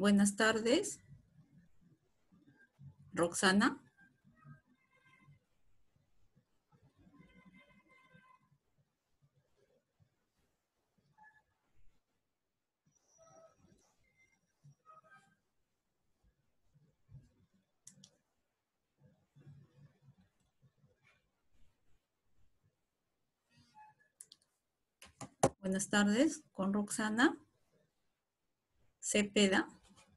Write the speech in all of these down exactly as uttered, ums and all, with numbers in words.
buenas tardes. Roxana. Buenas tardes, con Roxana Cepeda.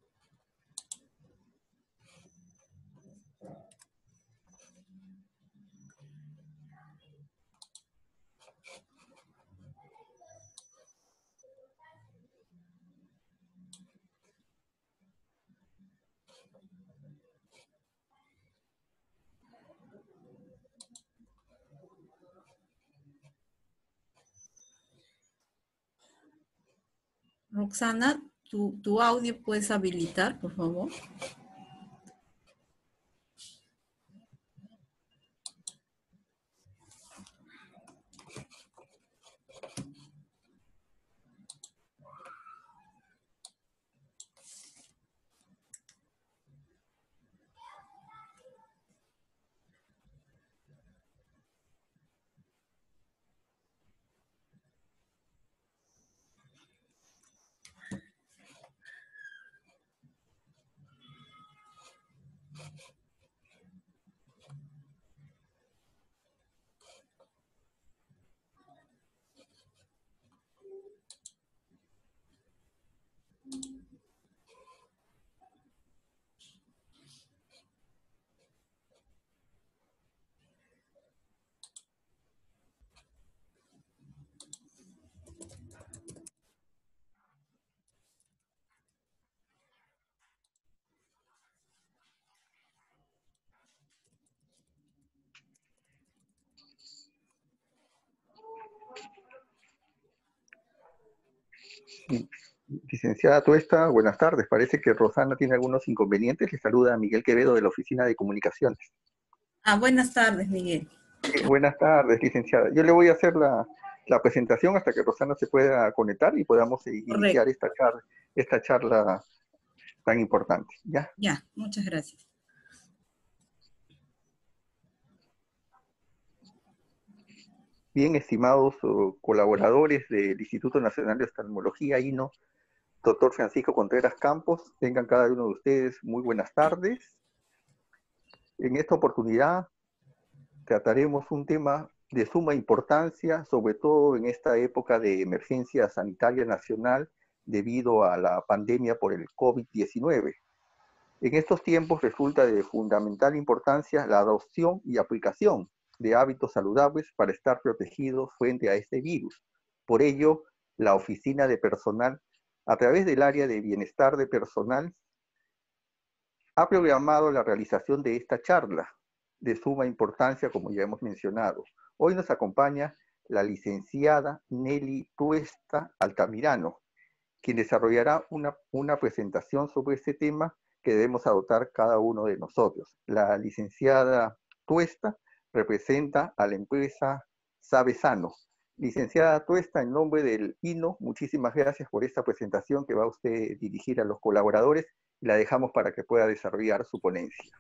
Roxana, tu, tu audio puedes habilitar, por favor. Licenciada Tuesta, buenas tardes. Parece que Rosana tiene algunos inconvenientes. Le saluda a Miguel Quevedo de la Oficina de Comunicaciones. Ah, buenas tardes, Miguel. Eh, buenas tardes, licenciada. Yo le voy a hacer la, la presentación hasta que Rosana se pueda conectar y podamos eh, iniciar esta charla, esta charla tan importante. ¿Ya? Ya, muchas gracias. Bien, estimados uh, colaboradores del Instituto Nacional de Oftalmología, I N O, doctor Francisco Contreras Campos, tengan cada uno de ustedes muy buenas tardes. En esta oportunidad trataremos un tema de suma importancia, sobre todo en esta época de emergencia sanitaria nacional debido a la pandemia por el COVID diecinueve. En estos tiempos resulta de fundamental importancia la adopción y aplicación de hábitos saludables para estar protegidos frente a este virus. Por ello, la Oficina de Personal, a través del área de bienestar de personal, ha programado la realización de esta charla de suma importancia, como ya hemos mencionado. Hoy nos acompaña la licenciada Nelly Tuesta Altamirano, quien desarrollará una, una presentación sobre este tema que debemos adoptar cada uno de nosotros. La licenciada Tuesta representa a la empresa Sabe Sano. Licenciada Tuesta, en nombre del I N O, muchísimas gracias por esta presentación que va a usted dirigir a los colaboradores y la dejamos para que pueda desarrollar su ponencia.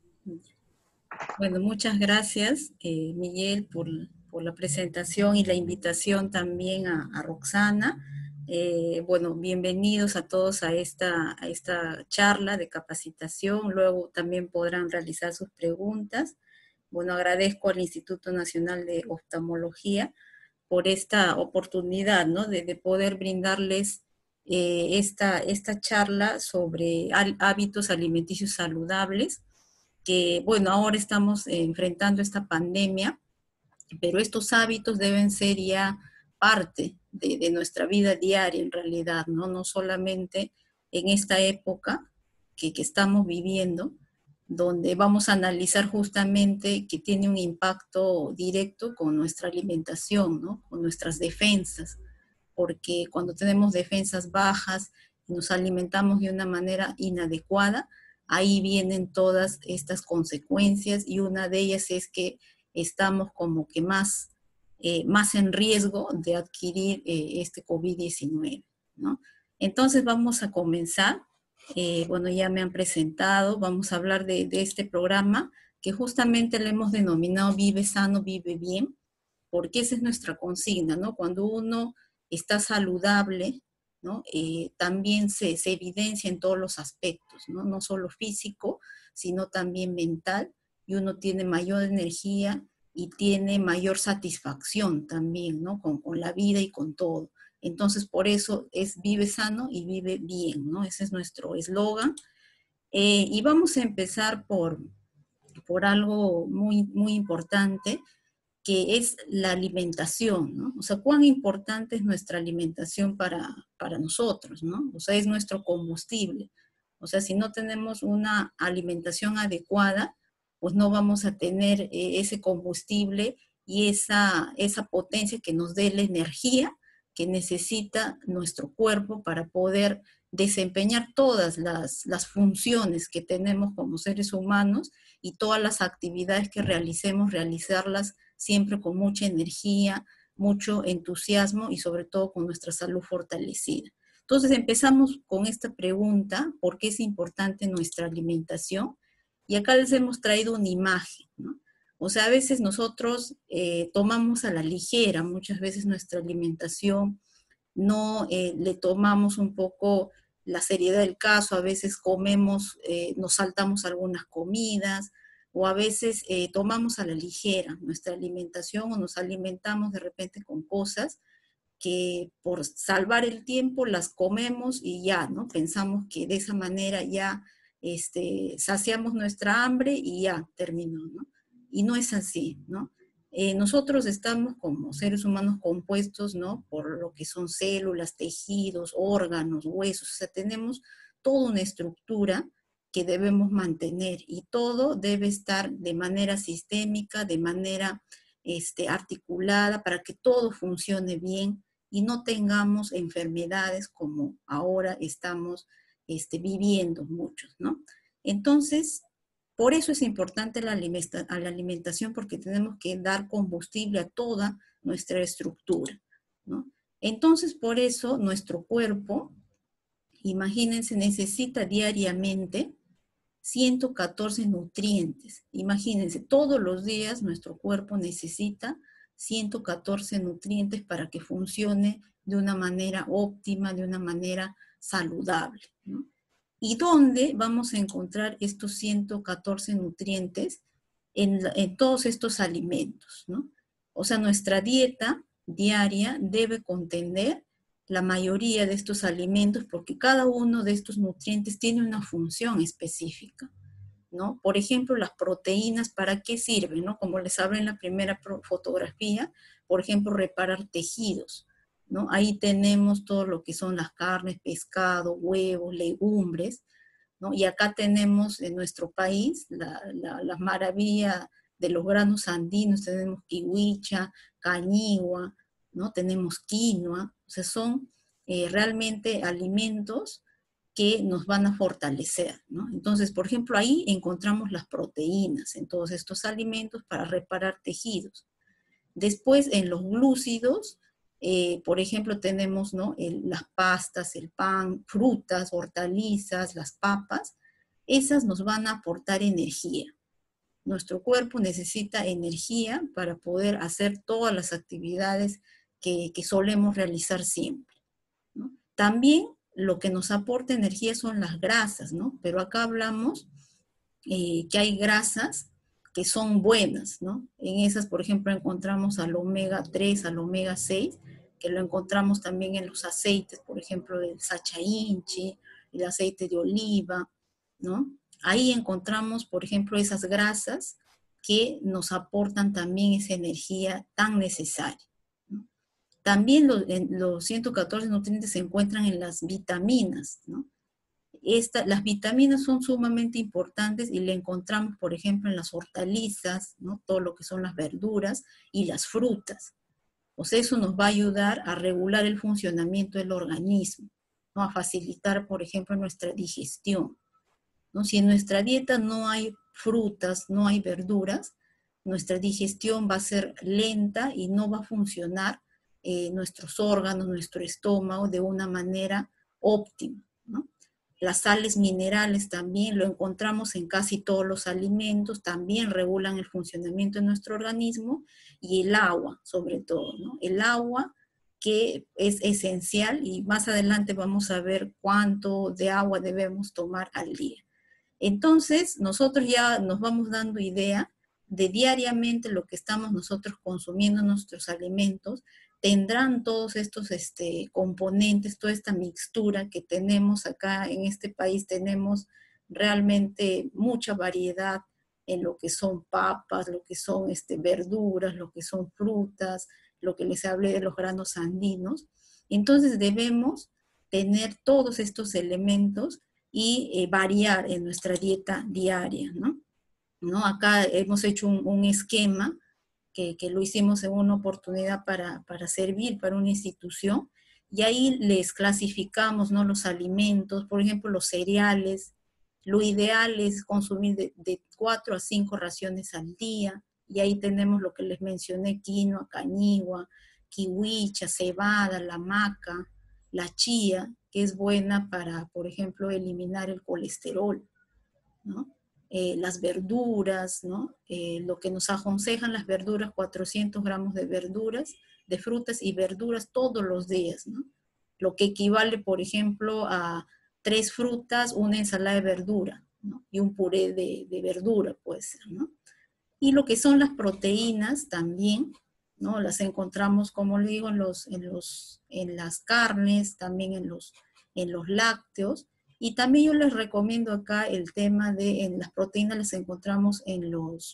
Bueno, muchas gracias, eh, Miguel, por, por la presentación y la invitación también a, a Roxana. Eh, bueno, bienvenidos a todos a esta, a esta charla de capacitación. Luego también podrán realizar sus preguntas. Bueno, agradezco al Instituto Nacional de Oftalmología por esta oportunidad, ¿no? de, de poder brindarles eh, esta, esta charla sobre hábitos alimenticios saludables, que, bueno, ahora estamos eh, enfrentando esta pandemia, pero estos hábitos deben ser ya parte de, de nuestra vida diaria en realidad, ¿no? No solamente en esta época que, que estamos viviendo, donde vamos a analizar justamente que tiene un impacto directo con nuestra alimentación, ¿no? Con nuestras defensas, porque cuando tenemos defensas bajas y nos alimentamos de una manera inadecuada, ahí vienen todas estas consecuencias y una de ellas es que estamos como que más, eh, más en riesgo de adquirir eh, este COVID diecinueve, ¿no? Entonces vamos a comenzar. Eh, bueno, ya me han presentado, vamos a hablar de, de este programa que justamente le hemos denominado Vive Sano, Vive Bien, porque esa es nuestra consigna, ¿no? Cuando uno está saludable, ¿no? Eh, también se, se evidencia en todos los aspectos, ¿no? No solo físico, sino también mental, y uno tiene mayor energía y tiene mayor satisfacción también, ¿no? Con, con la vida y con todo. Entonces, por eso es vive sano y vive bien, ¿no? Ese es nuestro eslogan. Eh, y vamos a empezar por, por algo muy, muy importante, que es la alimentación, ¿no? O sea, cuán importante es nuestra alimentación para, para nosotros, ¿no? O sea, es nuestro combustible. O sea, si no tenemos una alimentación adecuada, pues no vamos a tener eh, ese combustible y esa, esa potencia que nos dé la energía que necesita nuestro cuerpo para poder desempeñar todas las, las funciones que tenemos como seres humanos y todas las actividades que realicemos, realizarlas siempre con mucha energía, mucho entusiasmo y sobre todo con nuestra salud fortalecida. Entonces empezamos con esta pregunta, ¿por qué es importante nuestra alimentación? Y acá les hemos traído una imagen, ¿no? O sea, a veces nosotros eh, tomamos a la ligera, muchas veces nuestra alimentación, no eh, le tomamos un poco la seriedad del caso, a veces comemos, eh, nos saltamos algunas comidas, o a veces eh, tomamos a la ligera nuestra alimentación o nos alimentamos de repente con cosas que por salvar el tiempo las comemos y ya, ¿no? Pensamos que de esa manera ya este, saciamos nuestra hambre y ya terminó, ¿no? Y no es así, ¿no? Eh, nosotros estamos como seres humanos compuestos, ¿no? Por lo que son células, tejidos, órganos, huesos, o sea, tenemos toda una estructura que debemos mantener y todo debe estar de manera sistémica, de manera este, articulada para que todo funcione bien y no tengamos enfermedades como ahora estamos este, viviendo muchos, ¿no? Entonces, por eso es importante la, alimenta a la alimentación, porque tenemos que dar combustible a toda nuestra estructura, ¿no? Entonces, por eso nuestro cuerpo, imagínense, necesita diariamente ciento catorce nutrientes. Imagínense, todos los días nuestro cuerpo necesita ciento catorce nutrientes para que funcione de una manera óptima, de una manera saludable, ¿no? ¿Y dónde vamos a encontrar estos ciento catorce nutrientes? En, en todos estos alimentos, ¿no? O sea, nuestra dieta diaria debe contener la mayoría de estos alimentos porque cada uno de estos nutrientes tiene una función específica, ¿no? Por ejemplo, las proteínas, ¿para qué sirven, no? Como les hablé en la primera fotografía, por ejemplo, reparar tejidos, ¿no? Ahí tenemos todo lo que son las carnes, pescado, huevos, legumbres, ¿no? Y acá tenemos en nuestro país la, la, la maravilla de los granos andinos, tenemos kiwicha, cañigua, ¿no? Tenemos quinoa, o sea, son eh, realmente alimentos que nos van a fortalecer, ¿no? Entonces, por ejemplo, ahí encontramos las proteínas en todos estos alimentos para reparar tejidos. Después, en los glúcidos, eh, por ejemplo, tenemos, ¿no? El, las pastas, el pan, frutas, hortalizas, las papas. Esas nos van a aportar energía. Nuestro cuerpo necesita energía para poder hacer todas las actividades que, que solemos realizar siempre, ¿no? También lo que nos aporta energía son las grasas, ¿no? Pero acá hablamos eh, que hay grasas que son buenas, ¿no? En esas, por ejemplo, encontramos al omega tres, al omega seis, que lo encontramos también en los aceites, por ejemplo, el sacha inchi, el aceite de oliva, ¿no? Ahí encontramos, por ejemplo, esas grasas que nos aportan también esa energía tan necesaria, ¿no? También los, los ciento catorce nutrientes se encuentran en las vitaminas, ¿no? Esta, las vitaminas son sumamente importantes y le encontramos, por ejemplo, en las hortalizas, ¿no? Todo lo que son las verduras y las frutas. O sea, eso nos va a ayudar a regular el funcionamiento del organismo, ¿no? A facilitar, por ejemplo, nuestra digestión, ¿no? Si en nuestra dieta no hay frutas, no hay verduras, nuestra digestión va a ser lenta y no va a funcionar eh, nuestros órganos, nuestro estómago de una manera óptima, ¿no? Las sales minerales también lo encontramos en casi todos los alimentos, también regulan el funcionamiento de nuestro organismo, y el agua, sobre todo, ¿no? El agua, que es esencial, y más adelante vamos a ver cuánto de agua debemos tomar al día. Entonces, nosotros ya nos vamos dando idea de diariamente lo que estamos nosotros consumiendo, nuestros alimentos, tendrán todos estos este, componentes, toda esta mixtura que tenemos acá en este país. Tenemos realmente mucha variedad en lo que son papas, lo que son este, verduras, lo que son frutas, lo que les hablé de los granos andinos. Entonces debemos tener todos estos elementos y eh, variar en nuestra dieta diaria, ¿no? ¿No? Acá hemos hecho un, un esquema que, que, lo hicimos en una oportunidad para, para servir para una institución, y ahí les clasificamos, ¿no?, los alimentos, por ejemplo, los cereales. Lo ideal es consumir de, de cuatro a cinco raciones al día, y ahí tenemos lo que les mencioné: quinoa, cañigua, kiwicha, cebada, la maca, la chía, que es buena para, por ejemplo, eliminar el colesterol, ¿no? Eh, las verduras, ¿no? Eh, lo que nos aconsejan las verduras: cuatrocientos gramos de verduras, de frutas y verduras todos los días, ¿no? Lo que equivale, por ejemplo, a tres frutas, una ensalada de verdura, ¿no? Y un puré de, de verdura puede ser, ¿no? Y lo que son las proteínas también, ¿no? Las encontramos, como le digo, en, los, en, los, en las carnes, también en los, en los lácteos. Y también yo les recomiendo acá el tema de, en las proteínas las encontramos en los,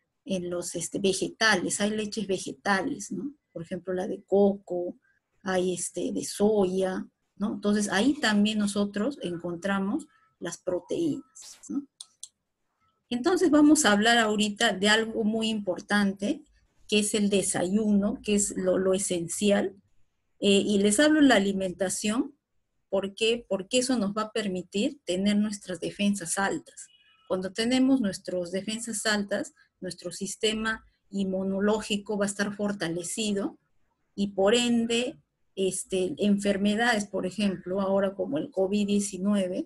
en los este, vegetales. Hay leches vegetales, ¿no? Por ejemplo, la de coco, hay este, de soya, ¿no? Entonces ahí también nosotros encontramos las proteínas, ¿no? Entonces vamos a hablar ahorita de algo muy importante, que es el desayuno, que es lo, lo esencial. Eh, y les hablo de la alimentación. ¿Por qué? Porque eso nos va a permitir tener nuestras defensas altas. Cuando tenemos nuestras defensas altas, nuestro sistema inmunológico va a estar fortalecido, y por ende, este, enfermedades, por ejemplo, ahora como el COVID diecinueve,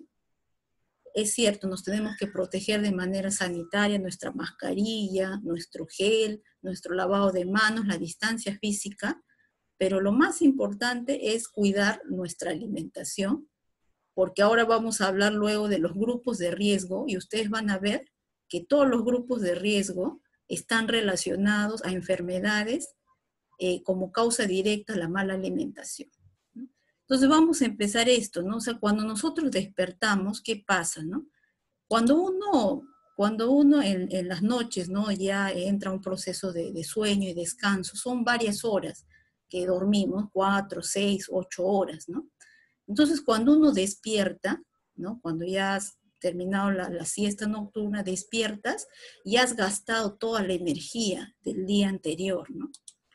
es cierto, nos tenemos que proteger de manera sanitaria, nuestra mascarilla, nuestro gel, nuestro lavado de manos, la distancia física, pero lo más importante es cuidar nuestra alimentación, porque ahora vamos a hablar luego de los grupos de riesgo, y ustedes van a ver que todos los grupos de riesgo están relacionados a enfermedades eh, como causa directa a la mala alimentación, ¿no? Entonces vamos a empezar esto, ¿no? O sea, cuando nosotros despertamos, ¿qué pasa, no? Cuando uno, cuando uno en, en las noches, ¿no?, ya entra a un proceso de, de sueño y descanso, son varias horas que dormimos, cuatro, seis, ocho horas, ¿no? Entonces, cuando uno despierta, ¿no?, cuando ya has terminado la, la siesta nocturna, despiertas y has gastado toda la energía del día anterior, ¿no?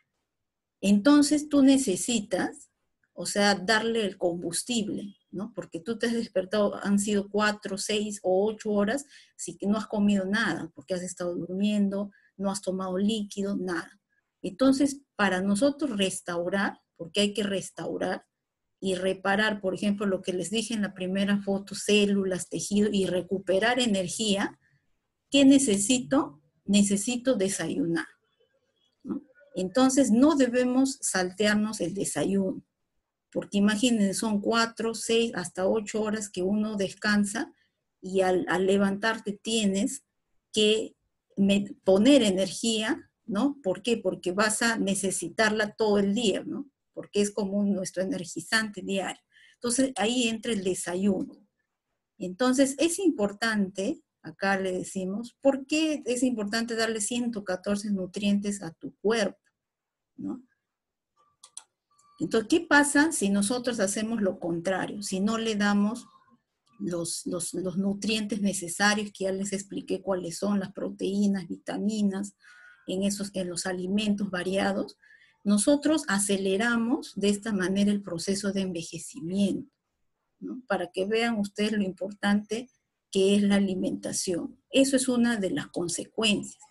Entonces tú necesitas, o sea, darle el combustible, ¿no? Porque tú te has despertado, han sido cuatro, seis o ocho horas, si que no has comido nada, porque has estado durmiendo, no has tomado líquido, nada. Entonces, para nosotros restaurar, porque hay que restaurar y reparar, por ejemplo, lo que les dije en la primera foto, células, tejido, y recuperar energía, ¿qué necesito? Necesito desayunar, ¿no? Entonces, no debemos saltearnos el desayuno, porque imagínense, son cuatro, seis, hasta ocho horas que uno descansa, y al, al levantarte tienes que me, poner energía, ¿no? ¿Por qué? Porque vas a necesitarla todo el día, ¿no? Porque es como nuestro energizante diario. Entonces, ahí entra el desayuno. Entonces, es importante, acá le decimos, ¿por qué es importante darle ciento catorce nutrientes a tu cuerpo, ¿no? Entonces, ¿qué pasa si nosotros hacemos lo contrario? Si no le damos los, los, los nutrientes necesarios, que ya les expliqué cuáles son, las proteínas, vitaminas, en, esos, en los alimentos variados, nosotros aceleramos de esta manera el proceso de envejecimiento, ¿no? Para que vean ustedes lo importante que es la alimentación. Eso es una de las consecuencias.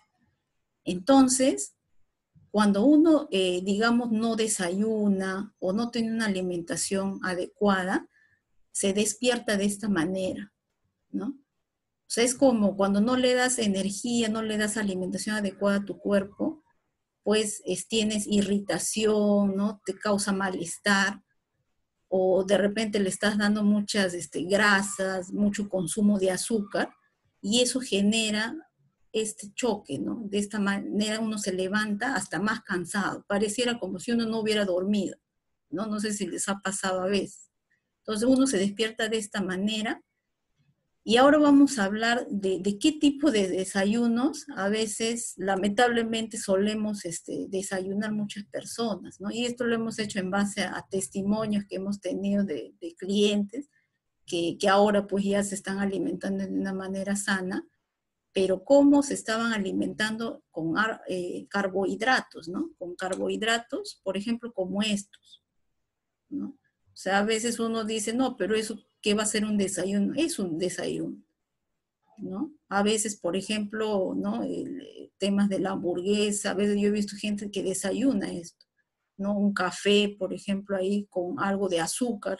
Entonces, cuando uno, eh, digamos, no desayuna o no tiene una alimentación adecuada, se despierta de esta manera, ¿no? O sea, es como cuando no le das energía, no le das alimentación adecuada a tu cuerpo, pues es, tienes irritación, ¿no? Te causa malestar, o de repente le estás dando muchas este, grasas, mucho consumo de azúcar, y eso genera este choque, ¿no? De esta manera uno se levanta hasta más cansado, pareciera como si uno no hubiera dormido, ¿no? No sé si les ha pasado a veces. Entonces uno se despierta de esta manera. Y ahora vamos a hablar de, de qué tipo de desayunos a veces lamentablemente solemos este, desayunar muchas personas, ¿no? Y esto lo hemos hecho en base a, a testimonios que hemos tenido de, de clientes que, que ahora pues ya se están alimentando de una manera sana, pero cómo se estaban alimentando con eh, carbohidratos, ¿no? Con carbohidratos, por ejemplo, como estos, ¿no? O sea, a veces uno dice, no, pero eso, ¿qué va a ser un desayuno? Es un desayuno, ¿no? A veces, por ejemplo, ¿no? El, temas de la hamburguesa, a veces yo he visto gente que desayuna esto, ¿no? Un café, por ejemplo, ahí con algo de azúcar,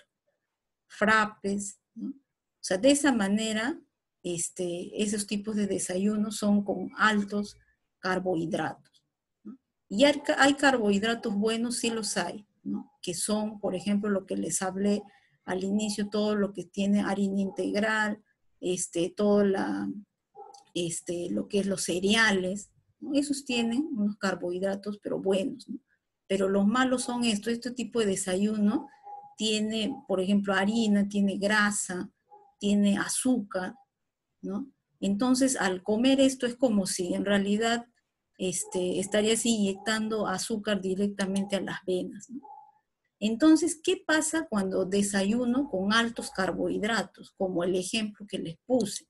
frappes, ¿no? O sea, de esa manera, este, esos tipos de desayunos son con altos carbohidratos, ¿no? Y hay, hay carbohidratos buenos, sí los hay, ¿no? Que son, por ejemplo, lo que les hablé al inicio, todo lo que tiene harina integral, este, todo la, este, lo que es los cereales, ¿no? Esos tienen unos carbohidratos, pero buenos, ¿no? Pero los malos son estos, este tipo de desayuno tiene, por ejemplo, harina, tiene grasa, tiene azúcar, ¿no? Entonces, al comer esto es como si en realidad este, estarías inyectando azúcar directamente a las venas, ¿no? Entonces, ¿qué pasa cuando desayuno con altos carbohidratos? Como el ejemplo que les puse.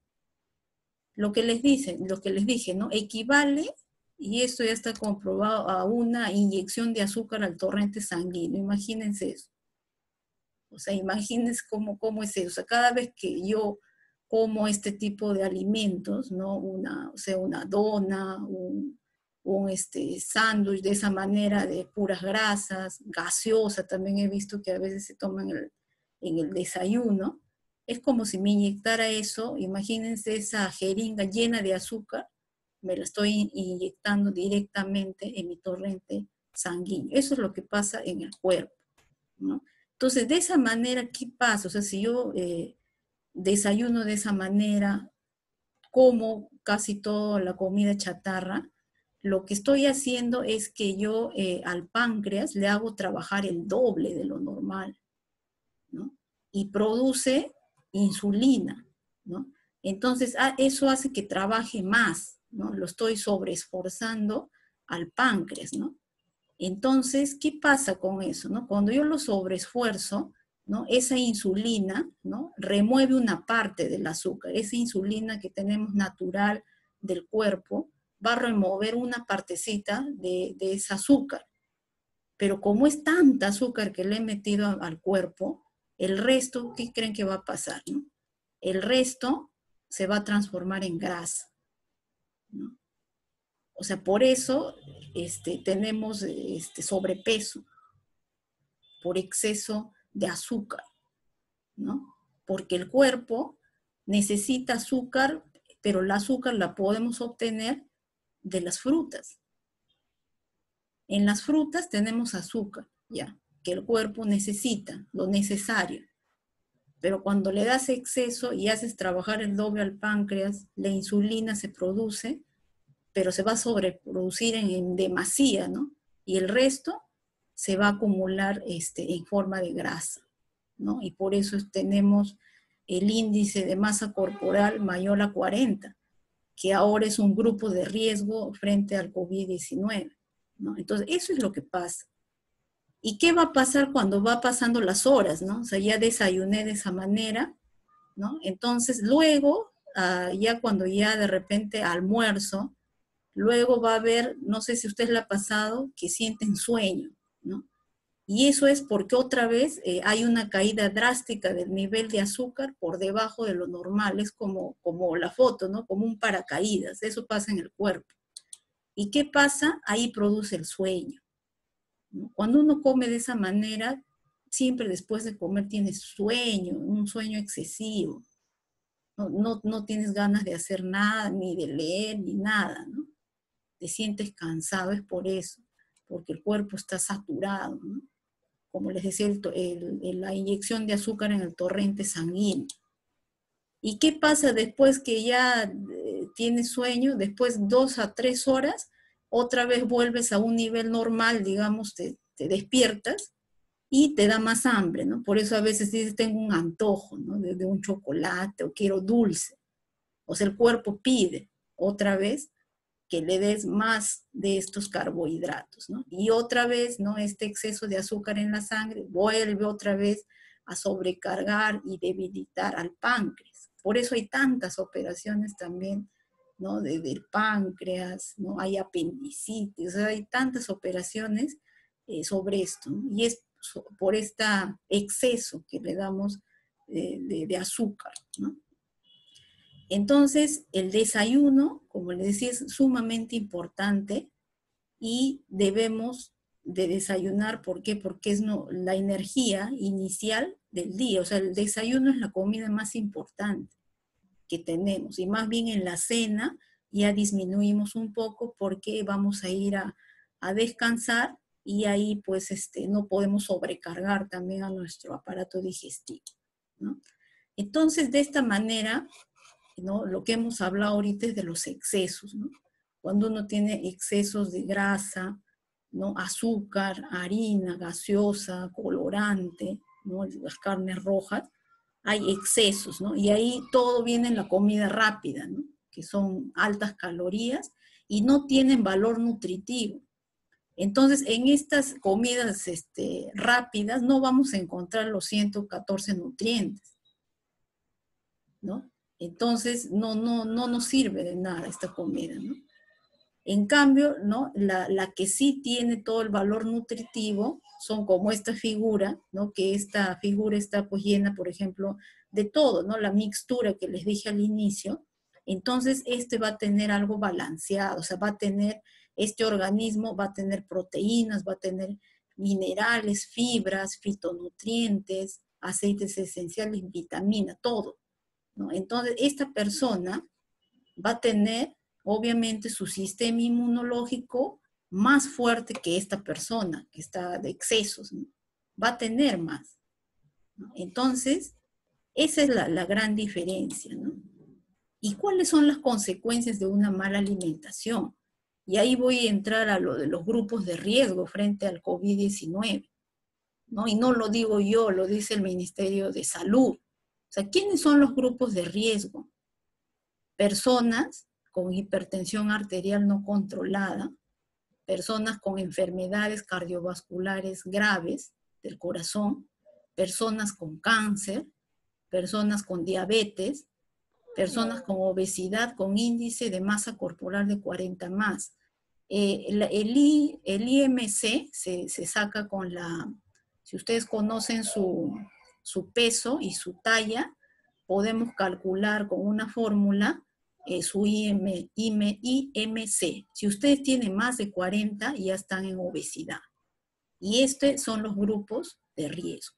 Lo que les dicen, lo que les dije, ¿no? Equivale, y esto ya está comprobado, a una inyección de azúcar al torrente sanguíneo. Imagínense eso. O sea, imagínense cómo, cómo es eso. O sea, cada vez que yo como este tipo de alimentos, ¿no? Una, o sea, una dona, un, un este, sándwich de esa manera de puras grasas, gaseosa, también he visto que a veces se toman en el, en el desayuno. Es como si me inyectara eso, imagínense esa jeringa llena de azúcar, me la estoy inyectando directamente en mi torrente sanguíneo. Eso es lo que pasa en el cuerpo, ¿no? Entonces, de esa manera, ¿qué pasa? O sea, si yo eh, desayuno de esa manera, como casi toda la comida chatarra, lo que estoy haciendo es que yo eh, al páncreas le hago trabajar el doble de lo normal, ¿no? Y produce insulina, ¿no? Entonces, ah, eso hace que trabaje más, ¿no? Lo estoy sobreesforzando al páncreas, ¿no? Entonces, ¿qué pasa con eso, no? Cuando yo lo sobreesfuerzo, ¿no? Esa insulina, ¿no? Remueve una parte del azúcar. Esa insulina que tenemos natural del cuerpo va a remover una partecita de, de ese azúcar. Pero como es tanta azúcar que le he metido a, al cuerpo, el resto, ¿qué creen que va a pasar, no? El resto se va a transformar en grasa, ¿no? O sea, por eso este, tenemos este, sobrepeso, por exceso de azúcar, ¿no? Porque el cuerpo necesita azúcar, pero el azúcar la podemos obtener de las frutas. En las frutas tenemos azúcar, ya, que el cuerpo necesita, lo necesario. Pero cuando le das exceso y haces trabajar el doble al páncreas, la insulina se produce, pero se va a sobreproducir en, en demasía, ¿no? Y el resto se va a acumular este, en forma de grasa, ¿no? Y por eso tenemos el índice de masa corporal mayor a cuarenta, que ahora es un grupo de riesgo frente al COVID diecinueve, ¿no? Entonces, eso es lo que pasa. ¿Y qué va a pasar cuando va pasando las horas, ¿no? O sea, ya desayuné de esa manera, ¿no? Entonces, luego, uh, ya cuando ya de repente almuerzo, luego va a haber, no sé si a usted le ha pasado, que sienten sueño, ¿no? Y eso es porque otra vez eh, hay una caída drástica del nivel de azúcar por debajo de lo normal. Es como, como la foto, ¿no? Como un paracaídas. Eso pasa en el cuerpo. ¿Y qué pasa? Ahí produce el sueño, ¿no? Cuando uno come de esa manera, siempre después de comer tienes sueño, un sueño excesivo. No, no, no tienes ganas de hacer nada, ni de leer, ni nada, ¿no? Te sientes cansado, es por eso, porque el cuerpo está saturado, ¿no? Como les decía, el, el, el, la inyección de azúcar en el torrente sanguíneo. ¿Y qué pasa después que ya eh, tienes sueño? Después dos a tres horas, otra vez vuelves a un nivel normal, digamos, te, te despiertas y te da más hambre, ¿no? Por eso a veces dices, tengo un antojo, ¿no? De, de un chocolate o quiero dulce. O sea, el cuerpo pide otra vez que le des más de estos carbohidratos, ¿no? Y otra vez, ¿no? Este exceso de azúcar en la sangre vuelve otra vez a sobrecargar y debilitar al páncreas. Por eso hay tantas operaciones también, ¿no? De, del páncreas, ¿no? Hay apendicitis, o sea, hay tantas operaciones eh, sobre esto, ¿no? Y es por este exceso que le damos eh, de, de azúcar, ¿no? Entonces, el desayuno, como les decía, es sumamente importante y debemos de desayunar. ¿Por qué? Porque es no, la energía inicial del día. O sea, el desayuno es la comida más importante que tenemos. Y más bien en la cena ya disminuimos un poco porque vamos a ir a, a descansar y ahí pues este, no podemos sobrecargar también a nuestro aparato digestivo, ¿no? Entonces, de esta manera, ¿no? Lo que hemos hablado ahorita es de los excesos, ¿no? Cuando uno tiene excesos de grasa, ¿no? Azúcar, harina, gaseosa, colorante, ¿no? Las carnes rojas, hay excesos, ¿no? Y ahí todo viene en la comida rápida, ¿no? Que son altas calorías y no tienen valor nutritivo. Entonces, en estas comidas este, rápidas no vamos a encontrar los ciento catorce nutrientes, ¿no? Entonces, no, no, no nos sirve de nada esta comida, ¿no? En cambio, ¿no? La, la que sí tiene todo el valor nutritivo son como esta figura, ¿no? Que esta figura está pues llena, por ejemplo, de todo, ¿no? La mixtura que les dije al inicio. Entonces, este va a tener algo balanceado, o sea, va a tener, este organismo va a tener proteínas, va a tener minerales, fibras, fitonutrientes, aceites esenciales, vitaminas, todo, ¿no? Entonces, esta persona va a tener, obviamente, su sistema inmunológico más fuerte que esta persona que está de excesos, ¿no? Va a tener más, ¿no? Entonces, esa es la, la gran diferencia, ¿no? ¿Y cuáles son las consecuencias de una mala alimentación? Y ahí voy a entrar a lo de los grupos de riesgo frente al COVID diecinueve, ¿no? Y no lo digo yo, lo dice el Ministerio de Salud. O sea, ¿quiénes son los grupos de riesgo? Personas con hipertensión arterial no controlada, personas con enfermedades cardiovasculares graves del corazón, personas con cáncer, personas con diabetes, personas con obesidad con índice de masa corporal de cuarenta más. Eh, el, el, I, el I M C se, se saca con la, si ustedes conocen su, su peso y su talla, podemos calcular con una fórmula eh, su I M, I M C. Si ustedes tienen más de cuarenta, ya están en obesidad. Y estos son los grupos de riesgo.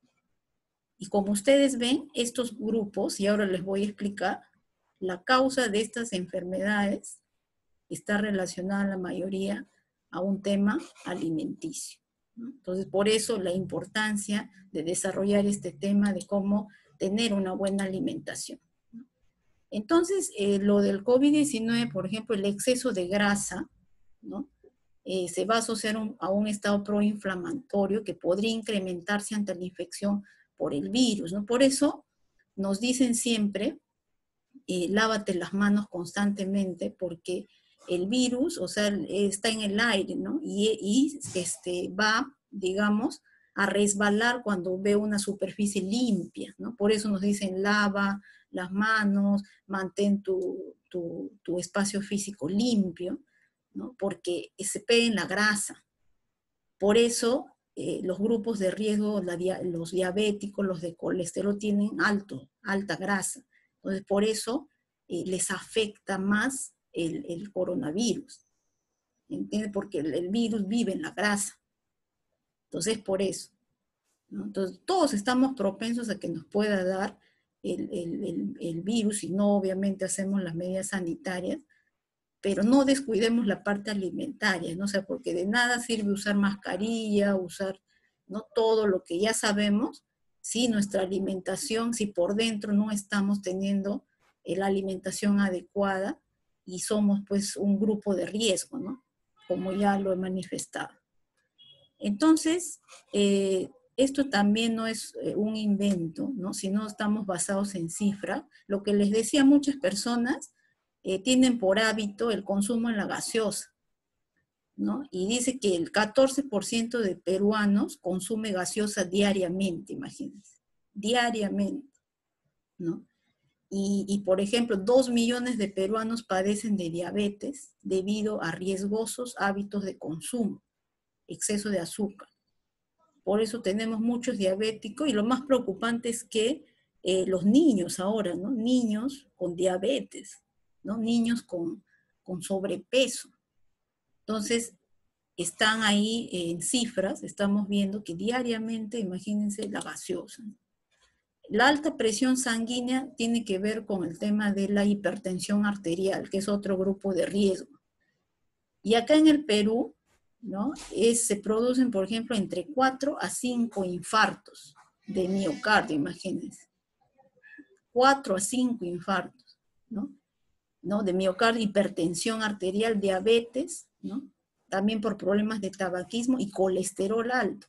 Y como ustedes ven, estos grupos, y ahora les voy a explicar, la causa de estas enfermedades está relacionada la mayoría a un tema alimenticio, ¿no? Entonces, por eso la importancia de desarrollar este tema de cómo tener una buena alimentación, ¿no? Entonces, eh, lo del COVID diecinueve, por ejemplo, el exceso de grasa, ¿no? Eh, se va a asociar un, a un estado proinflamatorio que podría incrementarse ante la infección por el virus, ¿no? Por eso nos dicen siempre, eh, lávate las manos constantemente, porque el virus, o sea, está en el aire, ¿no? Y, y este, va, digamos, a resbalar cuando ve una superficie limpia, ¿no? Por eso nos dicen lava las manos, mantén tu, tu, tu espacio físico limpio, ¿no? Porque se pega en la grasa. Por eso eh, los grupos de riesgo, la, los diabéticos, los de colesterol, tienen alto, alta grasa. Entonces, por eso eh, les afecta más el, el coronavirus. ¿Entiendes? Porque el, el virus vive en la grasa. Entonces, por eso. ¿no? Entonces, todos estamos propensos a que nos pueda dar el, el, el, el virus, y no obviamente hacemos las medidas sanitarias, pero no descuidemos la parte alimentaria, ¿no? O sea, porque de nada sirve usar mascarilla, usar, ¿no?, todo lo que ya sabemos, si nuestra alimentación, si por dentro no estamos teniendo la alimentación adecuada y somos pues un grupo de riesgo, ¿no?, como ya lo he manifestado. Entonces, eh, esto también no es eh, un invento, ¿no?, sino estamos basados en cifras. Lo que les decía, muchas personas eh, tienen por hábito el consumo en la gaseosa, ¿no? Y dice que el catorce por ciento de peruanos consume gaseosa diariamente, imagínense, diariamente, ¿no? Y, y, por ejemplo, dos millones de peruanos padecen de diabetes debido a riesgosos hábitos de consumo, exceso de azúcar. Por eso tenemos muchos diabéticos, y lo más preocupante es que eh, los niños ahora, ¿no? Niños con diabetes, ¿no? Niños con, con sobrepeso. Entonces, están ahí en cifras, estamos viendo que diariamente, imagínense, la gaseosa. La alta presión sanguínea tiene que ver con el tema de la hipertensión arterial, que es otro grupo de riesgo. Y acá en el Perú, ¿no?, es, se producen, por ejemplo, entre cuatro a cinco infartos de miocardio, imagínense. cuatro a cinco infartos, ¿no? ¿no? De miocardio, hipertensión arterial, diabetes, ¿no? También por problemas de tabaquismo y colesterol alto.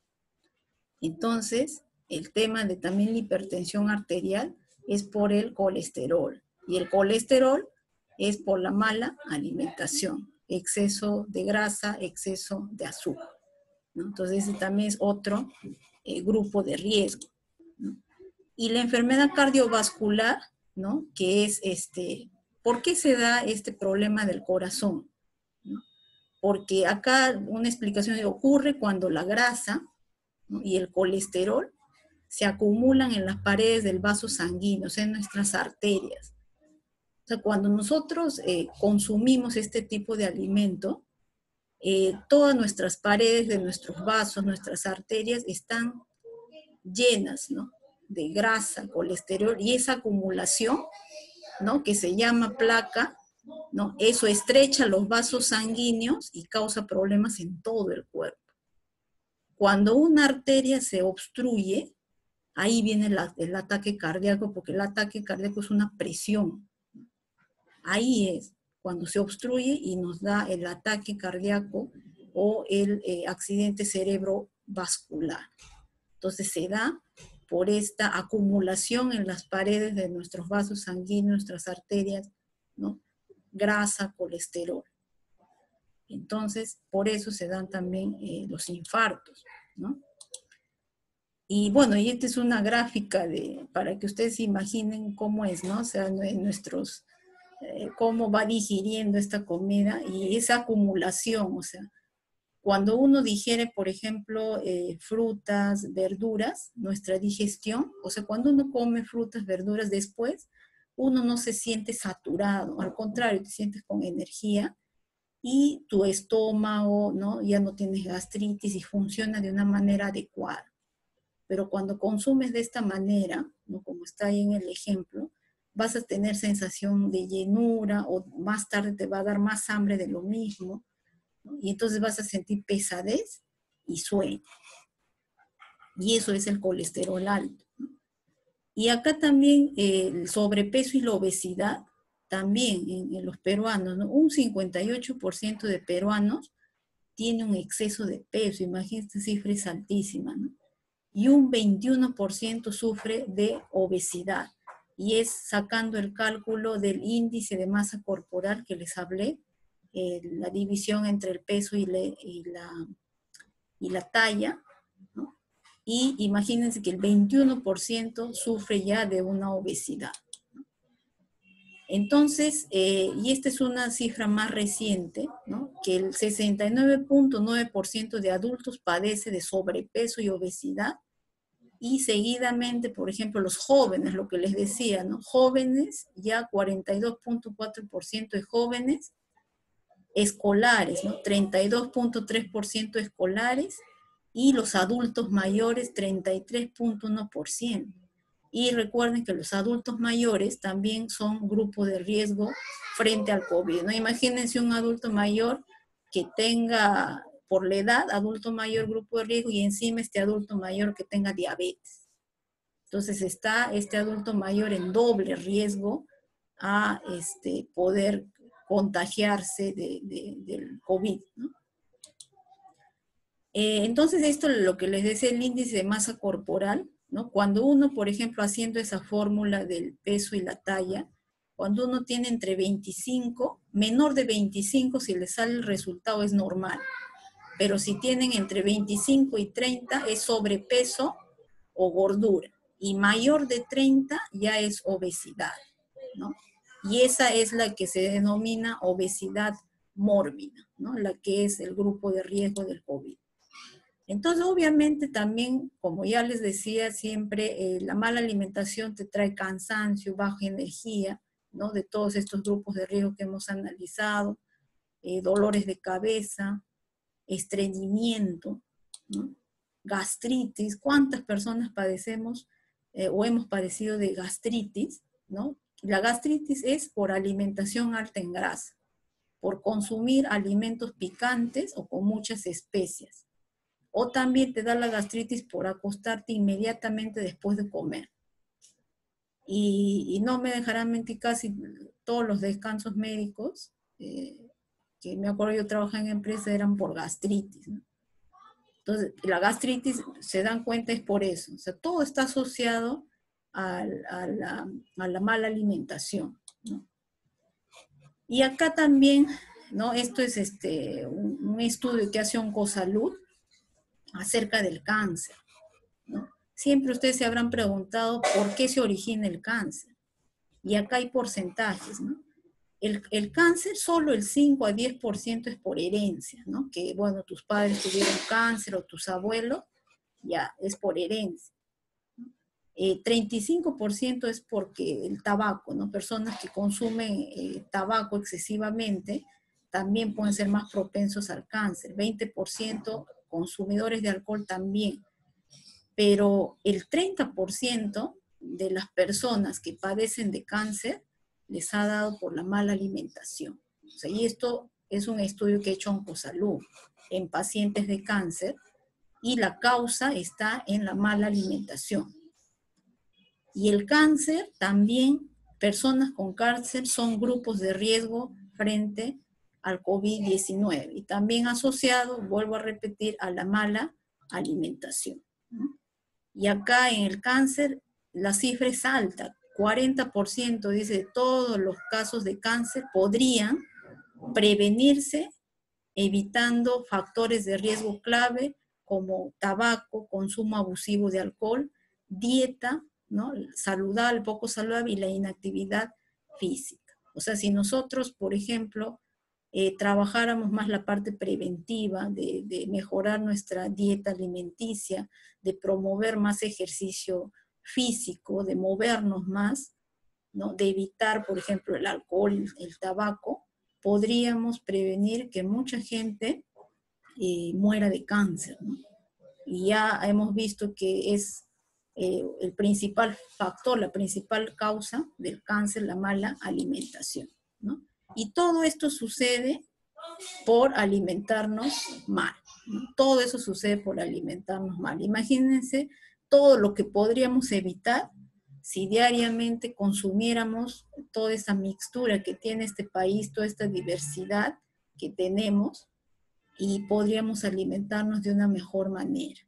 Entonces, el tema de también la hipertensión arterial es por el colesterol. Y el colesterol es por la mala alimentación, exceso de grasa, exceso de azúcar, ¿no? Entonces, ese también es otro eh, grupo de riesgo, ¿no? Y la enfermedad cardiovascular, ¿no?, que es este, ¿por qué se da este problema del corazón?, ¿no? Porque acá una explicación de ocurre cuando la grasa, ¿no?, y el colesterol se acumulan en las paredes del vaso sanguíneo, o sea, en nuestras arterias. O sea, cuando nosotros eh, consumimos este tipo de alimento, eh, todas nuestras paredes de nuestros vasos, nuestras arterias están llenas, ¿no?, de grasa, colesterol, y esa acumulación, ¿no?, que se llama placa, ¿no?, eso estrecha los vasos sanguíneos y causa problemas en todo el cuerpo. Cuando una arteria se obstruye, ahí viene la, el ataque cardíaco, porque el ataque cardíaco es una presión. Ahí es cuando se obstruye y nos da el ataque cardíaco o el eh, accidente cerebrovascular. Entonces se da por esta acumulación en las paredes de nuestros vasos sanguíneos, nuestras arterias, ¿no?, grasa, colesterol. Entonces, por eso se dan también eh, los infartos, ¿no? Y bueno, y esta es una gráfica de, para que ustedes se imaginen cómo es, ¿no? O sea, nuestros, eh, cómo va digiriendo esta comida y esa acumulación, o sea, cuando uno digiere, por ejemplo, eh, frutas, verduras, nuestra digestión, o sea, cuando uno come frutas, verduras, después uno no se siente saturado, al contrario, te sientes con energía y tu estómago, ¿no?, ya no tienes gastritis y funciona de una manera adecuada. Pero cuando consumes de esta manera, ¿no?, como está ahí en el ejemplo, vas a tener sensación de llenura o más tarde te va a dar más hambre de lo mismo, ¿no? Y entonces vas a sentir pesadez y sueño. Y eso es el colesterol alto, ¿no? Y acá también eh, el sobrepeso y la obesidad, también en, en los peruanos, ¿no? Un cincuenta y ocho por ciento de peruanos tiene un exceso de peso, imagínense, esta cifra es altísima, ¿no? Y un veintiuno por ciento sufre de obesidad. Y es sacando el cálculo del índice de masa corporal que les hablé, eh, la división entre el peso y, le, y, la, y la talla, ¿no? Y imagínense que el veintiuno por ciento sufre ya de una obesidad, ¿no? Entonces, eh, y esta es una cifra más reciente, ¿no?, que el sesenta y nueve punto nueve por ciento de adultos padece de sobrepeso y obesidad, y seguidamente, por ejemplo, los jóvenes, lo que les decía, ¿no?, jóvenes, ya cuarenta y dos punto cuatro por ciento de jóvenes, escolares, ¿no?, treinta y dos punto tres por ciento escolares, y los adultos mayores treinta y tres punto uno por ciento. Y recuerden que los adultos mayores también son grupo de riesgo frente al COVID, ¿no? Imagínense un adulto mayor que tenga, por la edad, adulto mayor, grupo de riesgo, y encima este adulto mayor que tenga diabetes. Entonces está este adulto mayor en doble riesgo a este, poder contagiarse de, de, del COVID, ¿no? Eh, entonces esto es lo que les decía, el índice de masa corporal, ¿no? Cuando uno, por ejemplo, haciendo esa fórmula del peso y la talla, cuando uno tiene entre veinticinco, menor de veinticinco, si le sale el resultado es normal, pero si tienen entre veinticinco y treinta es sobrepeso o gordura, y mayor de treinta ya es obesidad, ¿no? Y esa es la que se denomina obesidad mórbida, ¿no? La que es el grupo de riesgo del COVID. Entonces, obviamente también, como ya les decía siempre, eh, la mala alimentación te trae cansancio, baja energía, ¿no? De todos estos grupos de riesgo que hemos analizado, eh, dolores de cabeza, estreñimiento, ¿no? Gastritis. ¿Cuántas personas padecemos eh, o hemos padecido de gastritis, ¿no? La gastritis es por alimentación alta en grasa, por consumir alimentos picantes o con muchas especias. O también te da la gastritis por acostarte inmediatamente después de comer. Y, y no me dejarán mentir, casi todos los descansos médicos, eh, que me acuerdo yo trabajaba en empresa, eran por gastritis, ¿no? Entonces, la gastritis, se dan cuenta, es por eso. O sea, todo está asociado a, a, la, a la mala alimentación, ¿no? Y acá también, ¿no? Esto es este, un, un estudio que hace Oncosalud acerca del cáncer, ¿no? Siempre ustedes se habrán preguntado por qué se origina el cáncer. Y acá hay porcentajes, ¿no? El, el cáncer, solo el cinco a diez por ciento es por herencia, ¿no? Que, bueno, tus padres tuvieron cáncer o tus abuelos, ya, es por herencia. Eh, treinta y cinco por ciento es porque el tabaco, ¿no? Personas que consumen eh, tabaco excesivamente también pueden ser más propensos al cáncer. veinte por ciento consumidores de alcohol también. Pero el treinta por ciento de las personas que padecen de cáncer les ha dado por la mala alimentación. O sea, y esto es un estudio que ha hecho Oncosalud en pacientes de cáncer, y la causa está en la mala alimentación. Y el cáncer también, personas con cáncer son grupos de riesgo frente al COVID diecinueve, y también asociado, vuelvo a repetir, a la mala alimentación, ¿no? Y acá en el cáncer la cifra es alta, cuarenta por ciento dice de todos los casos de cáncer podrían prevenirse evitando factores de riesgo clave como tabaco, consumo abusivo de alcohol, dieta, ¿no? Saludable, poco saludable, y la inactividad física. O sea, si nosotros, por ejemplo, eh, trabajáramos más la parte preventiva, de, de mejorar nuestra dieta alimenticia, de promover más ejercicio físico, de movernos más, ¿no? De evitar, por ejemplo, el alcohol, el tabaco, podríamos prevenir que mucha gente eh, muera de cáncer, ¿no? Y ya hemos visto que es eh, el principal factor, la principal causa del cáncer, la mala alimentación, ¿no? Y todo esto sucede por alimentarnos mal, ¿no? Todo eso sucede por alimentarnos mal. Imagínense todo lo que podríamos evitar si diariamente consumiéramos toda esa mixtura que tiene este país, toda esta diversidad que tenemos, y podríamos alimentarnos de una mejor manera.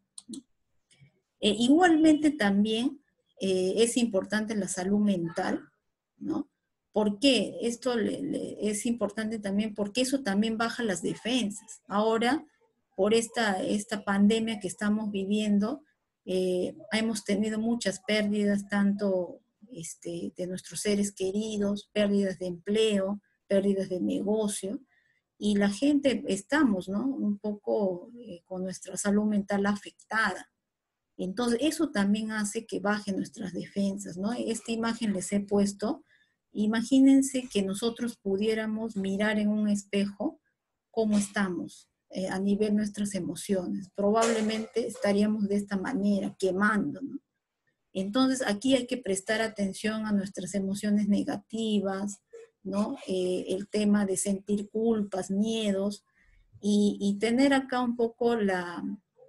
Eh, igualmente también eh, es importante la salud mental, ¿no? ¿Por qué? Esto le, le, es importante también porque eso también baja las defensas. Ahora, por esta, esta pandemia que estamos viviendo, eh, hemos tenido muchas pérdidas, tanto este, de nuestros seres queridos, pérdidas de empleo, pérdidas de negocio, y la gente estamos, ¿no? Un poco eh, con nuestra salud mental afectada. Entonces, eso también hace que bajen nuestras defensas, ¿no? Esta imagen les he puesto. Imagínense que nosotros pudiéramos mirar en un espejo cómo estamos. eh, a nivel de nuestras emociones. Probablemente estaríamos de esta manera, quemando, ¿no? Entonces, aquí hay que prestar atención a nuestras emociones negativas, ¿no? Eh, el tema de sentir culpas, miedos, y, y tener acá un poco la,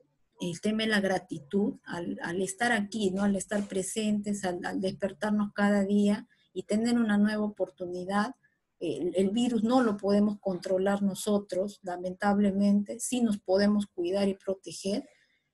el tema de la gratitud al, al estar aquí, ¿no? Al estar presentes, al, al despertarnos cada día y tener una nueva oportunidad. El, el virus no lo podemos controlar nosotros, lamentablemente, sí nos podemos cuidar y proteger,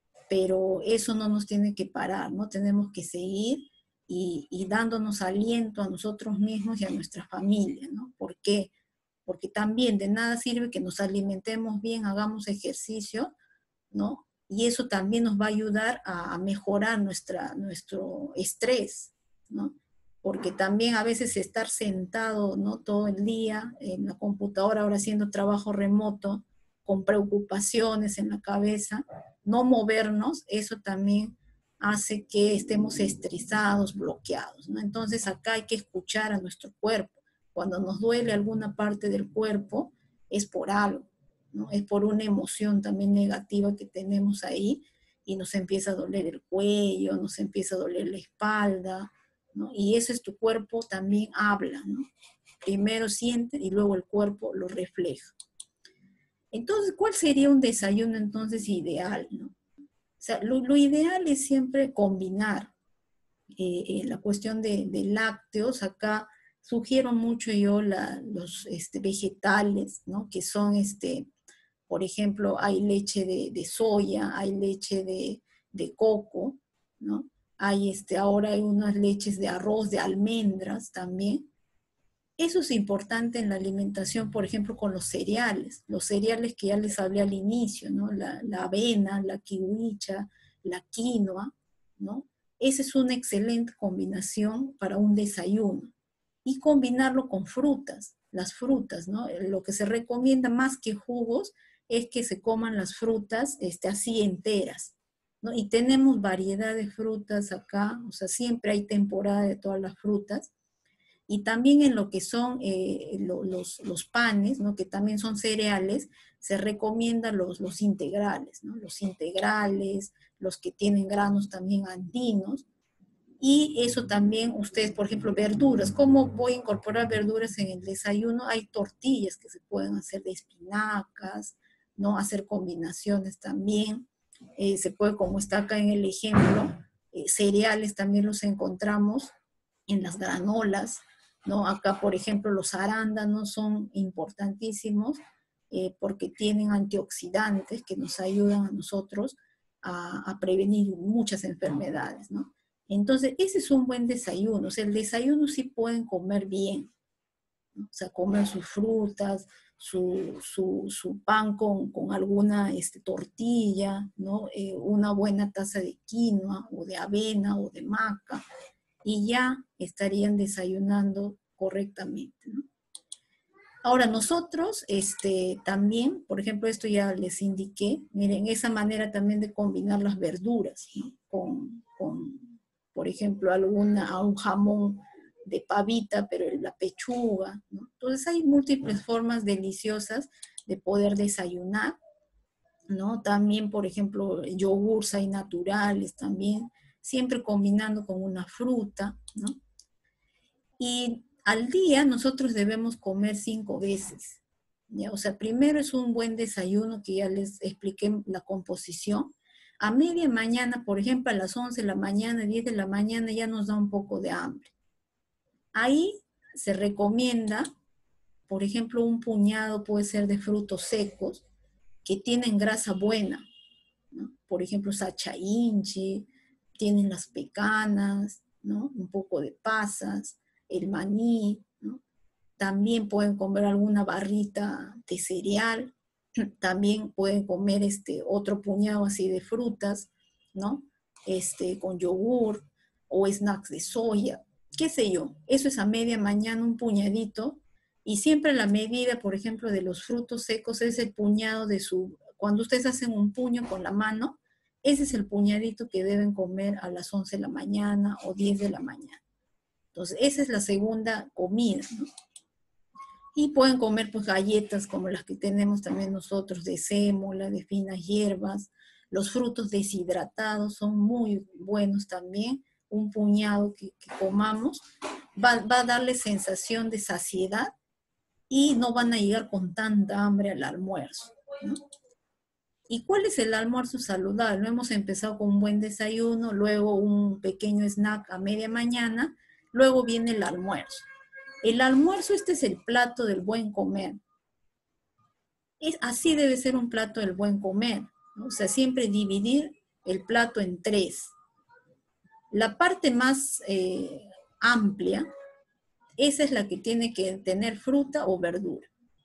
pero eso no nos tiene que parar, ¿no? Tenemos que seguir y, y dándonos aliento a nosotros mismos y a nuestra familia, ¿no? ¿Por qué? Porque también de nada sirve que nos alimentemos bien, hagamos ejercicio, ¿no? Y eso también nos va a ayudar a, a mejorar nuestra, nuestro estrés, ¿no? Porque también a veces estar sentado, ¿no? Todo el día en la computadora, ahora haciendo trabajo remoto, con preocupaciones en la cabeza, no movernos, eso también hace que estemos estresados, bloqueados, ¿no? Entonces acá hay que escuchar a nuestro cuerpo. Cuando nos duele alguna parte del cuerpo, es por algo, ¿no? Es por una emoción también negativa que tenemos ahí y nos empieza a doler el cuello, nos empieza a doler la espalda, ¿no? Y eso es tu cuerpo también habla, ¿no? Primero siente y luego el cuerpo lo refleja. Entonces, ¿cuál sería un desayuno entonces ideal, ¿no? O sea, lo, lo ideal es siempre combinar eh, eh, la cuestión de, de lácteos. Acá sugiero mucho yo la, los este, vegetales, ¿no? Que son, este, por ejemplo, hay leche de, de soya, hay leche de, de coco, ¿no? Hay este, ahora hay unas leches de arroz, de almendras también. Eso es importante en la alimentación, por ejemplo, con los cereales, los cereales que ya les hablé al inicio, ¿no? La, la avena, la kiwicha, la quinoa, ¿no? Esa es una excelente combinación para un desayuno. Y combinarlo con frutas, las frutas, ¿no? Lo que se recomienda más que jugos es que se coman las frutas este, así enteras, ¿no? Y tenemos variedad de frutas acá, o sea, siempre hay temporada de todas las frutas. Y también en lo que son eh, lo, los, los panes, ¿no? Que también son cereales, se recomiendan los, los integrales, ¿no? Los integrales, los que tienen granos también andinos. Y eso también, ustedes, por ejemplo, verduras. ¿Cómo voy a incorporar verduras en el desayuno? Hay tortillas que se pueden hacer de espinacas, ¿no? Hacer combinaciones también. Eh, se puede, como está acá en el ejemplo, eh, cereales también los encontramos en las granolas, ¿no? Acá, por ejemplo, los arándanos son importantísimos eh, porque tienen antioxidantes que nos ayudan a nosotros a, a prevenir muchas enfermedades, ¿no? Entonces, ese es un buen desayuno. O sea, el desayuno sí pueden comer bien, ¿no? O sea, comer sus frutas, su, su, su pan con, con alguna este, tortilla, ¿no? Eh, una buena taza de quinoa o de avena o de maca, y ya estarían desayunando correctamente, ¿no? Ahora nosotros este, también, por ejemplo, esto ya les indiqué, miren, esa manera también de combinar las verduras, ¿no? Con, con, por ejemplo, alguna, un jamón de pavita, pero en la pechuga, ¿no? Entonces hay múltiples formas deliciosas de poder desayunar, ¿no? También, por ejemplo, yogurts hay naturales también, siempre combinando con una fruta, ¿no? Y al día nosotros debemos comer cinco veces, ¿ya? O sea, primero es un buen desayuno que ya les expliqué la composición. A media mañana, por ejemplo, a las once de la mañana, diez de la mañana, ya nos da un poco de hambre. Ahí se recomienda, por ejemplo, un puñado puede ser de frutos secos que tienen grasa buena, ¿no? Por ejemplo, sacha inchi, tienen las pecanas, ¿no? Un poco de pasas, el maní, ¿no? También pueden comer alguna barrita de cereal, también pueden comer este otro puñado así de frutas, ¿no? Este, con yogur o snacks de soya, qué sé yo. Eso es a media mañana un puñadito, y siempre la medida, por ejemplo, de los frutos secos es el puñado de su, cuando ustedes hacen un puño con la mano, ese es el puñadito que deben comer a las once de la mañana o diez de la mañana. Entonces, esa es la segunda comida, ¿no? Y pueden comer pues galletas como las que tenemos también nosotros, de sémola, de finas hierbas. Los frutos deshidratados son muy buenos también. Un puñado que, que comamos va, va a darle sensación de saciedad y no van a llegar con tanta hambre al almuerzo, ¿no? ¿Y cuál es el almuerzo saludable? Hemos empezado con un buen desayuno, luego un pequeño snack a media mañana, luego viene el almuerzo. El almuerzo, este es el plato del buen comer. Es, así debe ser un plato del buen comer, ¿no? O sea, siempre dividir el plato en tres. La parte más eh, amplia, esa es la que tiene que tener fruta o verdura.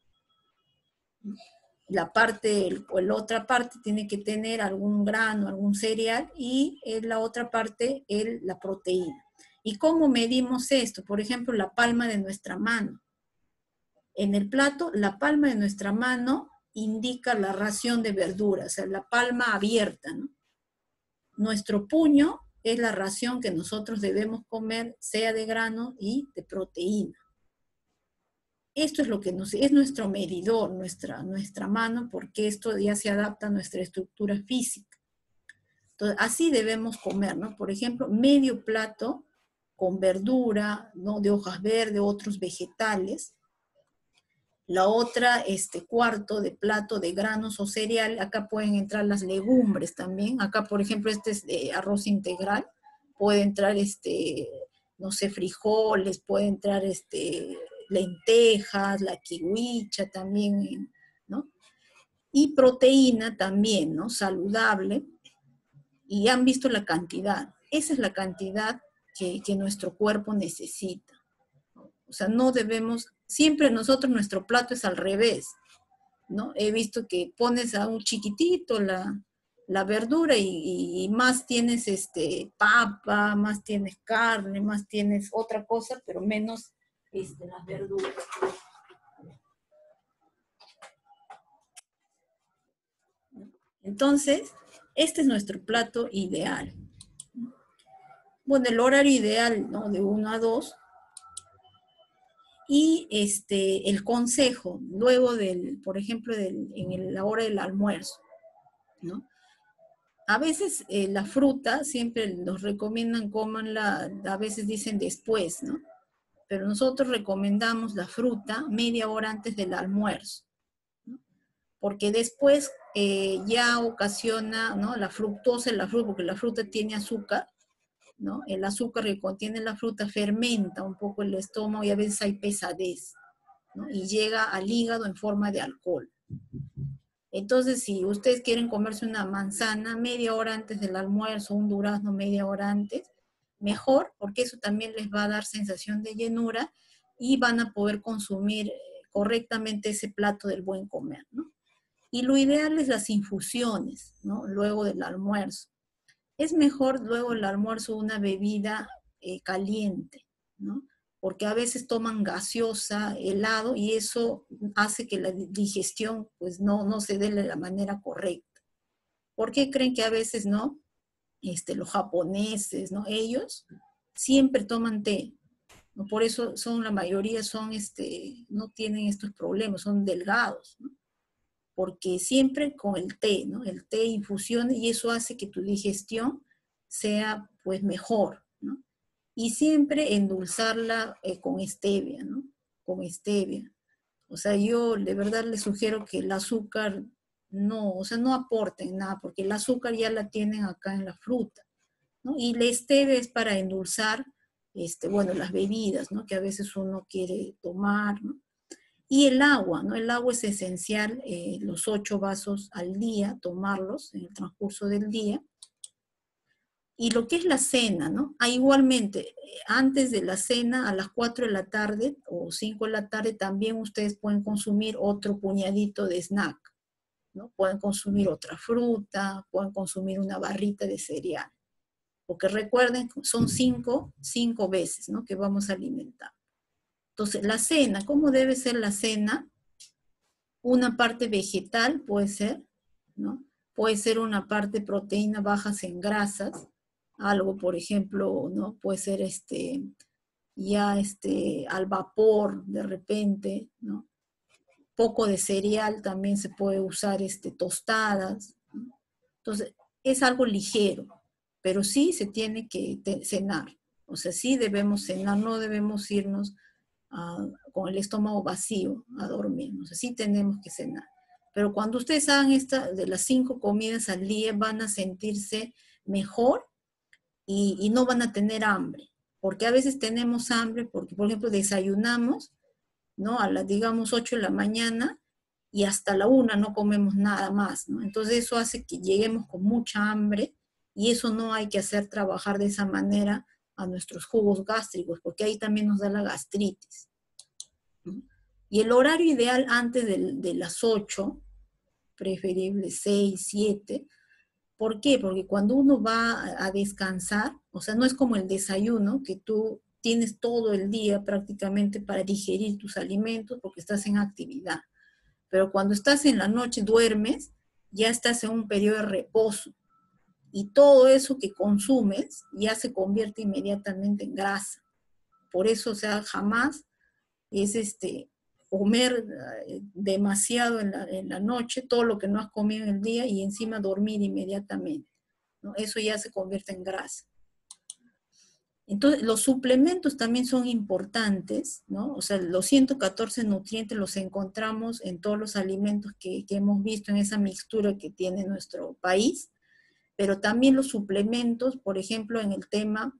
La parte, el, la otra parte tiene que tener algún grano, algún cereal, y en la otra parte el, la proteína. ¿Y cómo medimos esto? Por ejemplo, la palma de nuestra mano. En el plato, la palma de nuestra mano indica la ración de verduras, o sea, la palma abierta, ¿no? Nuestro puño es la ración que nosotros debemos comer, sea de grano y de proteína. Esto es lo que nos, es nuestro medidor, nuestra, nuestra mano, porque esto ya se adapta a nuestra estructura física. Entonces, así debemos comer, ¿no? Por ejemplo, medio plato con verdura, ¿no? De hojas verdes, otros vegetales. La otra, este cuarto de plato de granos o cereal. Acá pueden entrar las legumbres también. Acá, por ejemplo, este es de arroz integral. Puede entrar, este, no sé, frijoles, puede entrar, este, lentejas, la kiwicha también, ¿no? Y proteína también, ¿no? Saludable. Y han visto la cantidad. Esa es la cantidad que, que nuestro cuerpo necesita. O sea, no debemos, siempre nosotros, nuestro plato es al revés, ¿no? He visto que pones a un chiquitito la, la verdura y, y más tienes este, papa, más tienes carne, más tienes otra cosa, pero menos este, las verduras. Entonces, este es nuestro plato ideal. Bueno, el horario ideal, ¿no? De uno a dos. Y este, el consejo, luego del, por ejemplo, del, en la hora del almuerzo, ¿no? A veces eh, la fruta, siempre nos recomiendan comanla, a veces dicen después, ¿no? Pero nosotros recomendamos la fruta media hora antes del almuerzo, ¿no? Porque después eh, ya ocasiona, ¿no? La fructosa en la fruta, porque la fruta tiene azúcar, ¿no? El azúcar que contiene la fruta fermenta un poco el estómago y a veces hay pesadez, ¿no? Y llega al hígado en forma de alcohol. Entonces, si ustedes quieren comerse una manzana media hora antes del almuerzo, un durazno media hora antes, mejor, porque eso también les va a dar sensación de llenura y van a poder consumir correctamente ese plato del buen comer, ¿no? Y lo ideal es las infusiones, ¿no? Luego del almuerzo. Es mejor luego del almuerzo una bebida eh, caliente, ¿no? Porque a veces toman gaseosa, helado, y eso hace que la digestión pues no, no se dé de la manera correcta. ¿Por qué creen que a veces no? Este, los japoneses, ¿no? Ellos siempre toman té, ¿no? Por eso son, la mayoría son, este, no tienen estos problemas, son delgados, ¿no? Porque siempre con el té, ¿no? El té infusión, y eso hace que tu digestión sea pues mejor, ¿no? Y siempre endulzarla eh, con stevia, ¿no? Con stevia. O sea, yo de verdad les sugiero que el azúcar no, o sea, no aporten nada, porque el azúcar ya la tienen acá en la fruta, ¿no? Y la stevia es para endulzar, este, bueno, las bebidas, ¿no? Que a veces uno quiere tomar, ¿no? Y el agua, ¿no? El agua es esencial, eh, los ocho vasos al día, tomarlos en el transcurso del día. Y lo que es la cena, ¿no? Ah, igualmente, antes de la cena, a las cuatro de la tarde o cinco de la tarde, también ustedes pueden consumir otro puñadito de snack, ¿no? Pueden consumir otra fruta, pueden consumir una barrita de cereal. Porque recuerden, son cinco, cinco veces, ¿no? Que vamos a alimentar. Entonces, la cena, ¿cómo debe ser la cena? Una parte vegetal puede ser, ¿no? Puede ser una parte proteína bajas en grasas, algo, por ejemplo, ¿no? Puede ser este, ya este, al vapor de repente, ¿no? Poco de cereal también se puede usar, este, tostadas, ¿no? Entonces, es algo ligero, pero sí se tiene que cenar. O sea, sí debemos cenar, no debemos irnos uh, con el estómago vacío a dormir. O sea, sí tenemos que cenar. Pero cuando ustedes hagan esta, de las cinco comidas al día, van a sentirse mejor y, y no van a tener hambre. Porque a veces tenemos hambre, porque, por ejemplo, desayunamos, ¿no? A las, digamos, ocho de la mañana y hasta la una no comemos nada más, ¿no? Entonces eso hace que lleguemos con mucha hambre y eso no hay que hacer trabajar de esa manera a nuestros jugos gástricos, porque ahí también nos da la gastritis, ¿no? Y el horario ideal antes de, de las ocho, preferible seis, siete. ¿Por qué? Porque cuando uno va a descansar, o sea, no es como el desayuno, que tú tienes todo el día prácticamente para digerir tus alimentos porque estás en actividad. Pero cuando estás en la noche, duermes, ya estás en un periodo de reposo. Y todo eso que consumes ya se convierte inmediatamente en grasa. Por eso, o sea, jamás es este, comer demasiado en la, en la noche, todo lo que no has comido en el día y encima dormir inmediatamente, ¿no? Eso ya se convierte en grasa. Entonces, los suplementos también son importantes, ¿no? O sea, los ciento catorce nutrientes los encontramos en todos los alimentos que, que hemos visto en esa mixtura que tiene nuestro país, pero también los suplementos, por ejemplo, en el tema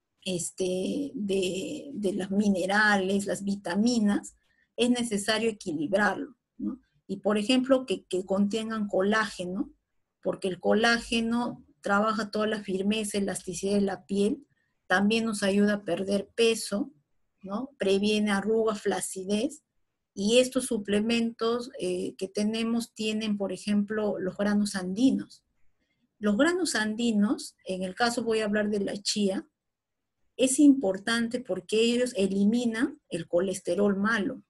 este, de, de los minerales, las vitaminas, es necesario equilibrarlo, ¿no? Y por ejemplo, que, que contengan colágeno, porque el colágeno trabaja toda la firmeza, elasticidad de la piel, también nos ayuda a perder peso, ¿no? Previene arrugas, flacidez, y estos suplementos eh, que tenemos tienen, por ejemplo, los granos andinos. Los granos andinos, en el caso voy a hablar de la chía, es importante porque ellos eliminan el colesterol malo,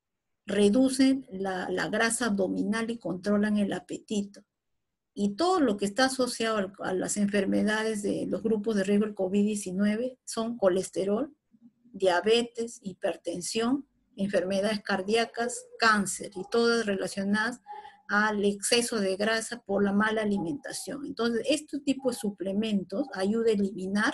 reducen la, la grasa abdominal y controlan el apetito. Y todo lo que está asociado a las enfermedades de los grupos de riesgo del COVID diecinueve son colesterol, diabetes, hipertensión, enfermedades cardíacas, cáncer, y todas relacionadas al exceso de grasa por la mala alimentación. Entonces, este tipo de suplementos ayuda a eliminar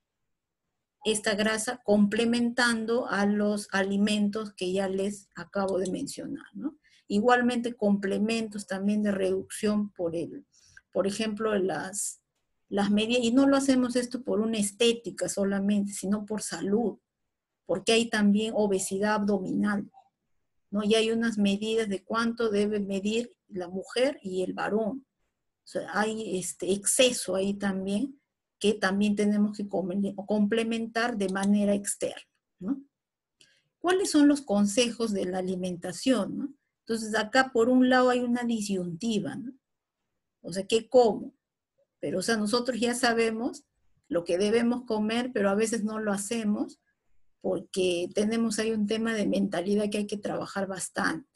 esta grasa complementando a los alimentos que ya les acabo de mencionar, ¿no? Igualmente complementos también de reducción por el, por ejemplo, las, las medidas, y no lo hacemos esto por una estética solamente, sino por salud, porque hay también obesidad abdominal, ¿no? Y hay unas medidas de cuánto debe medir la mujer y el varón. O sea, hay este exceso ahí también, que también tenemos que complementar de manera externa, ¿no? ¿Cuáles son los consejos de la alimentación, ¿no? Entonces, acá por un lado hay una disyuntiva, ¿no? O sea, ¿qué como? Pero, o sea, nosotros ya sabemos lo que debemos comer, pero a veces no lo hacemos porque tenemos ahí un tema de mentalidad que hay que trabajar bastante.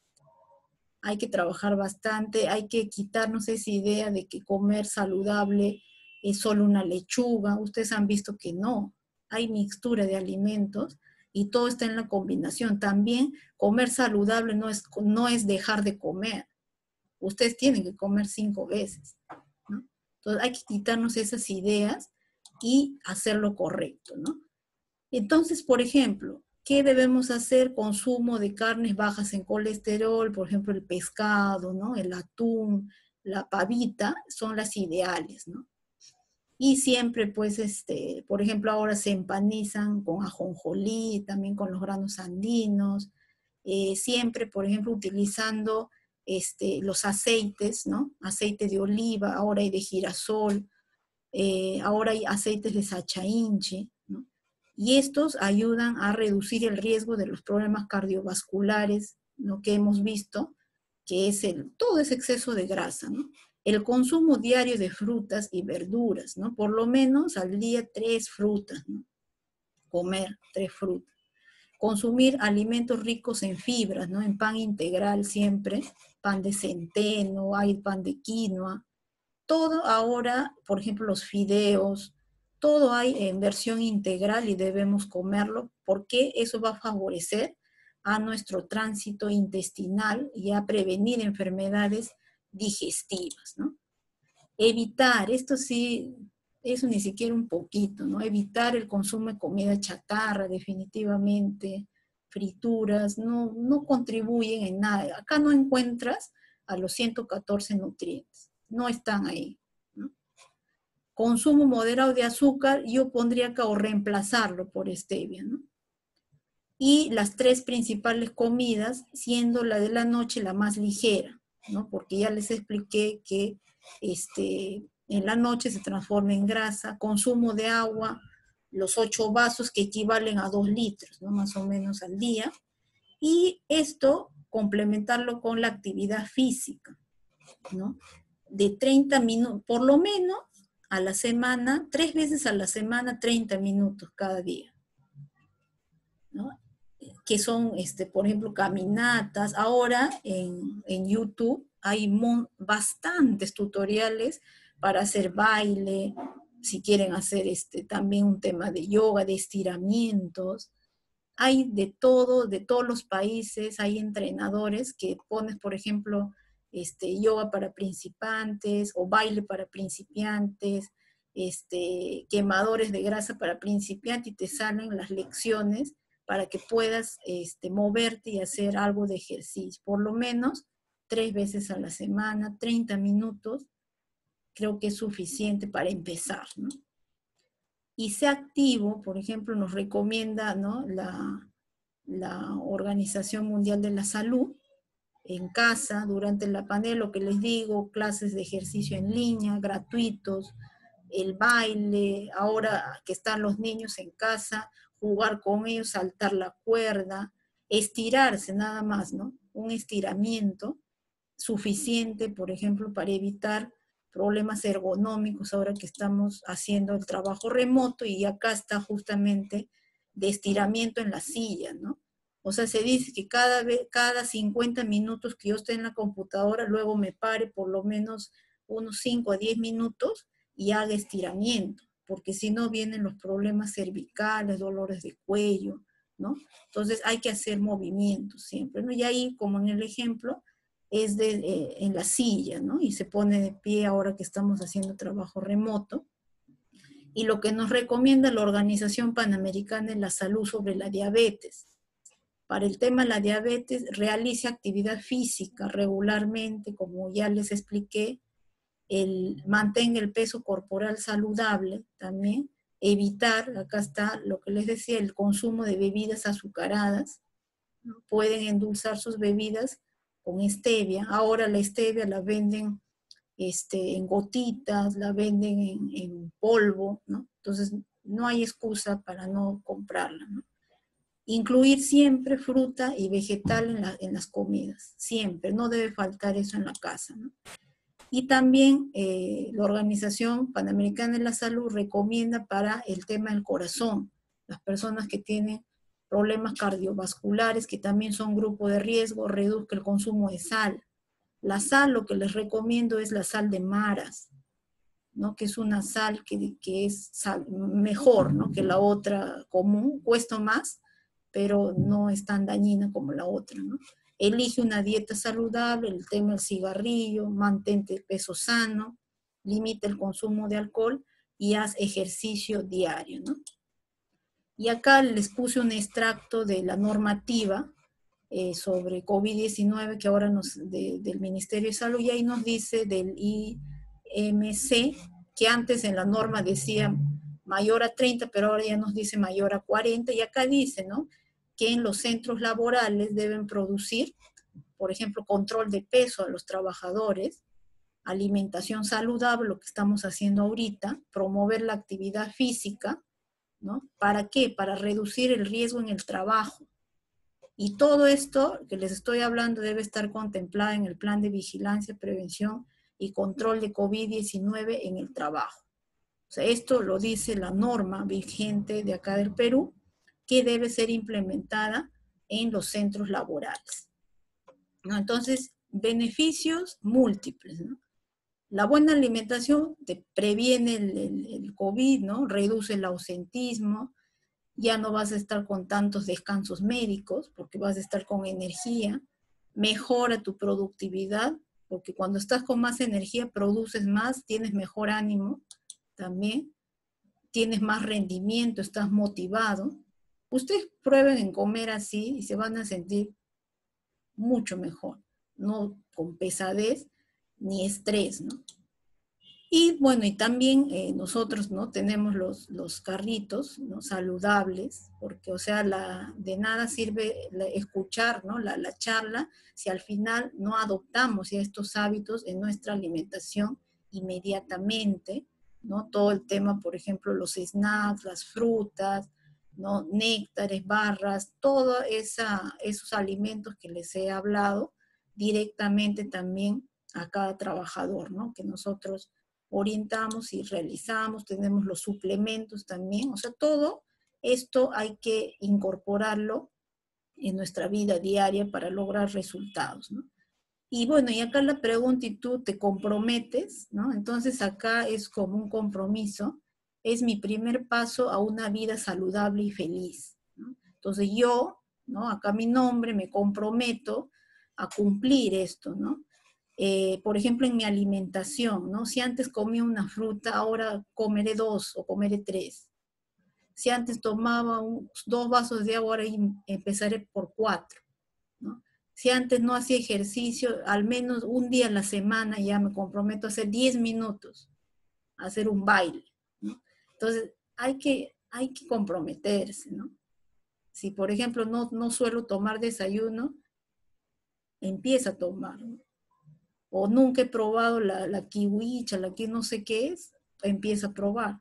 Hay que trabajar bastante, hay que quitarnos esa idea de que comer saludable es solo una lechuga. Ustedes han visto que no, hay mixtura de alimentos y todo está en la combinación. También comer saludable no es, no es dejar de comer. Ustedes tienen que comer cinco veces, ¿no? Entonces hay que quitarnos esas ideas y hacer lo correcto, ¿no? Entonces, por ejemplo, ¿qué debemos hacer? Consumo de carnes bajas en colesterol, por ejemplo, el pescado, ¿no? El atún, la pavita, son las ideales, ¿no? Y siempre, pues, este, por ejemplo, ahora se empanizan con ajonjolí, también con los granos andinos, eh, siempre, por ejemplo, utilizando este, los aceites, ¿no? Aceite de oliva, ahora hay de girasol, eh, ahora hay aceites de sacha inchi, ¿no? Y estos ayudan a reducir el riesgo de los problemas cardiovasculares, ¿no? Que hemos visto, que es el, todo ese exceso de grasa, ¿no? El consumo diario de frutas y verduras, ¿no? Por lo menos al día tres frutas, ¿no? Comer tres frutas. Consumir alimentos ricos en fibras, ¿no? En pan integral siempre, pan de centeno, hay pan de quinoa. Todo ahora, por ejemplo, los fideos, todo hay en versión integral y debemos comerlo porque eso va a favorecer a nuestro tránsito intestinal y a prevenir enfermedades digestivas, ¿no? Evitar, esto sí, eso ni siquiera un poquito, ¿no? Evitar el consumo de comida chatarra, definitivamente, frituras, no, no contribuyen en nada. Acá no encuentras a los ciento catorce nutrientes, no están ahí, ¿no? Consumo moderado de azúcar, yo pondría acá o reemplazarlo por stevia, ¿no? Y las tres principales comidas, siendo la de la noche la más ligera, ¿no? Porque ya les expliqué que este, en la noche se transforma en grasa, consumo de agua, los ocho vasos que equivalen a dos litros, ¿no? Más o menos al día, y esto complementarlo con la actividad física, ¿no? De treinta minutos, por lo menos a la semana, tres veces a la semana, treinta minutos cada día, ¿no? Que son, este, por ejemplo, caminatas. Ahora en, en YouTube hay mon, bastantes tutoriales para hacer baile, si quieren hacer este, también un tema de yoga, de estiramientos. Hay de todo, de todos los países, hay entrenadores que pones, por ejemplo, este, yoga para principiantes o baile para principiantes, este, quemadores de grasa para principiantes y te salen las lecciones para que puedas este, moverte y hacer algo de ejercicio, por lo menos tres veces a la semana, treinta minutos, creo que es suficiente para empezar, ¿no? Y sea activo, por ejemplo, nos recomienda, ¿no? la, la Organización Mundial de la Salud, en casa, durante la pandemia, lo que les digo, clases de ejercicio en línea, gratuitos, el baile, ahora que están los niños en casa, jugar con ellos, saltar la cuerda, estirarse nada más, ¿no? Un estiramiento suficiente, por ejemplo, para evitar problemas ergonómicos ahora que estamos haciendo el trabajo remoto y acá está justamente de estiramiento en la silla, ¿no? O sea, se dice que cada, vez, cada cincuenta minutos que yo esté en la computadora, luego me pare por lo menos unos cinco a diez minutos y haga estiramiento, porque si no vienen los problemas cervicales, dolores de cuello, ¿no? Entonces hay que hacer movimientos siempre, ¿no? Y ahí, como en el ejemplo, es de, eh, en la silla, ¿no? Y se pone de pie ahora que estamos haciendo trabajo remoto. Y lo que nos recomienda la Organización Panamericana de la Salud sobre la diabetes. Para el tema de la diabetes, realice actividad física regularmente, como ya les expliqué, el, mantenga el peso corporal saludable también, evitar, acá está lo que les decía, el consumo de bebidas azucaradas, ¿no? Pueden endulzar sus bebidas con stevia. Ahora la stevia la venden este, en gotitas, la venden en, en polvo, ¿no? Entonces no hay excusa para no comprarla, ¿no? Incluir siempre fruta y vegetal en, la, en las comidas, siempre, no debe faltar eso en la casa, ¿no? Y también eh, la Organización Panamericana de la Salud recomienda para el tema del corazón, las personas que tienen problemas cardiovasculares, que también son grupo de riesgo, reduzca el consumo de sal. La sal, lo que les recomiendo es la sal de maras, ¿no? Que es una sal que, que es sal, mejor, ¿no? Que la otra común, cuesta más, pero no es tan dañina como la otra, ¿no? Elige una dieta saludable, el tema del cigarrillo, mantente el peso sano, limita el consumo de alcohol y haz ejercicio diario, ¿no? Y acá les puse un extracto de la normativa eh, sobre COVID diecinueve que ahora nos, de, del Ministerio de Salud, y ahí nos dice del I M C, que antes en la norma decía mayor a treinta, pero ahora ya nos dice mayor a cuarenta, y acá dice, ¿no?, que en los centros laborales deben producir, por ejemplo, control de peso a los trabajadores, alimentación saludable, lo que estamos haciendo ahorita, promover la actividad física, ¿no? ¿Para qué? Para reducir el riesgo en el trabajo. Y todo esto que les estoy hablando debe estar contemplado en el plan de vigilancia, prevención y control de COVID diecinueve en el trabajo. O sea, esto lo dice la norma vigente de acá del Perú, que debe ser implementada en los centros laborales, ¿no? Entonces, beneficios múltiples, ¿no? La buena alimentación te previene el, el, el COVID, ¿no? Reduce el ausentismo, ya no vas a estar con tantos descansos médicos, porque vas a estar con energía, mejora tu productividad, porque cuando estás con más energía produces más, tienes mejor ánimo también, tienes más rendimiento, estás motivado. Ustedes prueben en comer así y se van a sentir mucho mejor, no con pesadez ni estrés, ¿no? Y bueno, y también eh, nosotros, ¿no? Tenemos los, los carritos, ¿no? Saludables, porque, o sea, la, de nada sirve la, escuchar, ¿no? La, la charla si al final no adoptamos ya estos hábitos en nuestra alimentación inmediatamente, ¿no? Todo el tema, por ejemplo, los snacks, las frutas, ¿no? Néctares, barras, todos esos alimentos que les he hablado directamente también a cada trabajador, ¿no? Que nosotros orientamos y realizamos, tenemos los suplementos también, o sea, todo esto hay que incorporarlo en nuestra vida diaria para lograr resultados, ¿no? Y bueno, y acá la pregunta, ¿y tú te comprometes? ¿No? Entonces acá es como un compromiso, es mi primer paso a una vida saludable y feliz, ¿no? Entonces yo, ¿no? Acá mi nombre, me comprometo a cumplir esto, ¿no? Eh, por ejemplo, en mi alimentación, ¿no? Si antes comía una fruta, ahora comeré dos o comeré tres. Si antes tomaba un, dos vasos de agua, ahora empezaré por cuatro, ¿no? Si antes no hacía ejercicio, al menos un día a la semana ya me comprometo a hacer diez minutos, a hacer un baile, ¿no? Entonces, hay que, hay que comprometerse, ¿no? Si, por ejemplo, no, no suelo tomar desayuno, empieza a tomar, ¿no? O nunca he probado la, la kiwicha, la que no sé qué es, empieza a probar.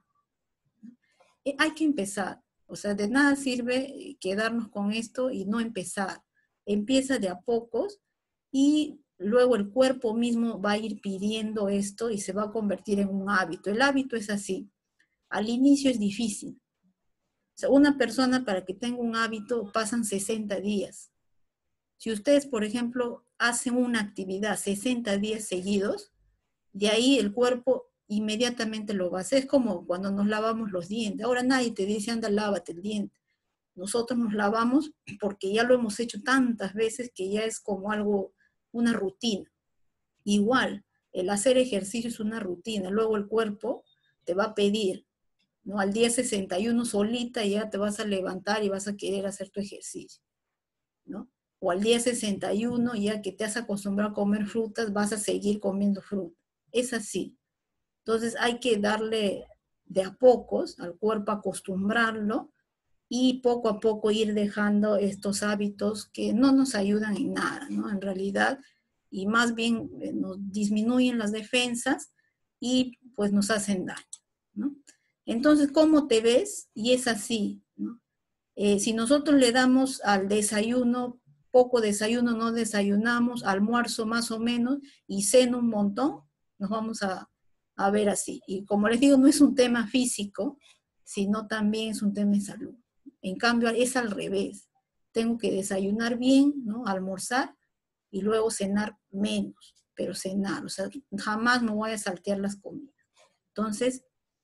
Eh, hay que empezar, o sea, de nada sirve quedarnos con esto y no empezar. Empieza de a pocos y luego el cuerpo mismo va a ir pidiendo esto y se va a convertir en un hábito. El hábito es así. Al inicio es difícil. O sea, una persona para que tenga un hábito pasan sesenta días. Si ustedes, por ejemplo, hacen una actividad sesenta días seguidos, de ahí el cuerpo inmediatamente lo va a hacer. Es como cuando nos lavamos los dientes. Ahora nadie te dice, anda, lávate el diente. Nosotros nos lavamos porque ya lo hemos hecho tantas veces que ya es como algo, una rutina. Igual, el hacer ejercicio es una rutina. Luego el cuerpo te va a pedir, ¿no? Al día sesenta y uno solita ya te vas a levantar y vas a querer hacer tu ejercicio, ¿no? O al día sesenta y uno, ya que te has acostumbrado a comer frutas, vas a seguir comiendo fruta. Es así. Entonces hay que darle de a pocos al cuerpo, acostumbrarlo y poco a poco ir dejando estos hábitos que no nos ayudan en nada, ¿no? En realidad, y más bien eh, nos disminuyen las defensas y pues nos hacen daño, ¿no? Entonces, ¿cómo te ves? Y es así, ¿no? Eh, si nosotros le damos al desayuno, poco desayuno, no desayunamos, almuerzo más o menos y ceno un montón, nos vamos a, a ver así. Y como les digo, no es un tema físico, sino también es un tema de salud. En cambio, es al revés. Tengo que desayunar bien, ¿no? Almorzar y luego cenar menos, pero cenar. O sea, jamás me voy a saltear las comidas. Entonces,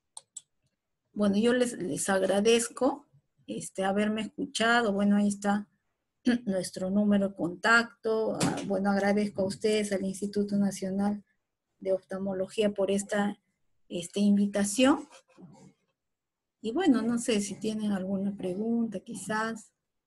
bueno, yo les, les agradezco este, haberme escuchado. Bueno, ahí está nuestro número de contacto. Ah, bueno, agradezco a ustedes, al Instituto Nacional de Oftalmología, por esta, esta invitación. Y bueno, no sé si tienen alguna pregunta, quizás.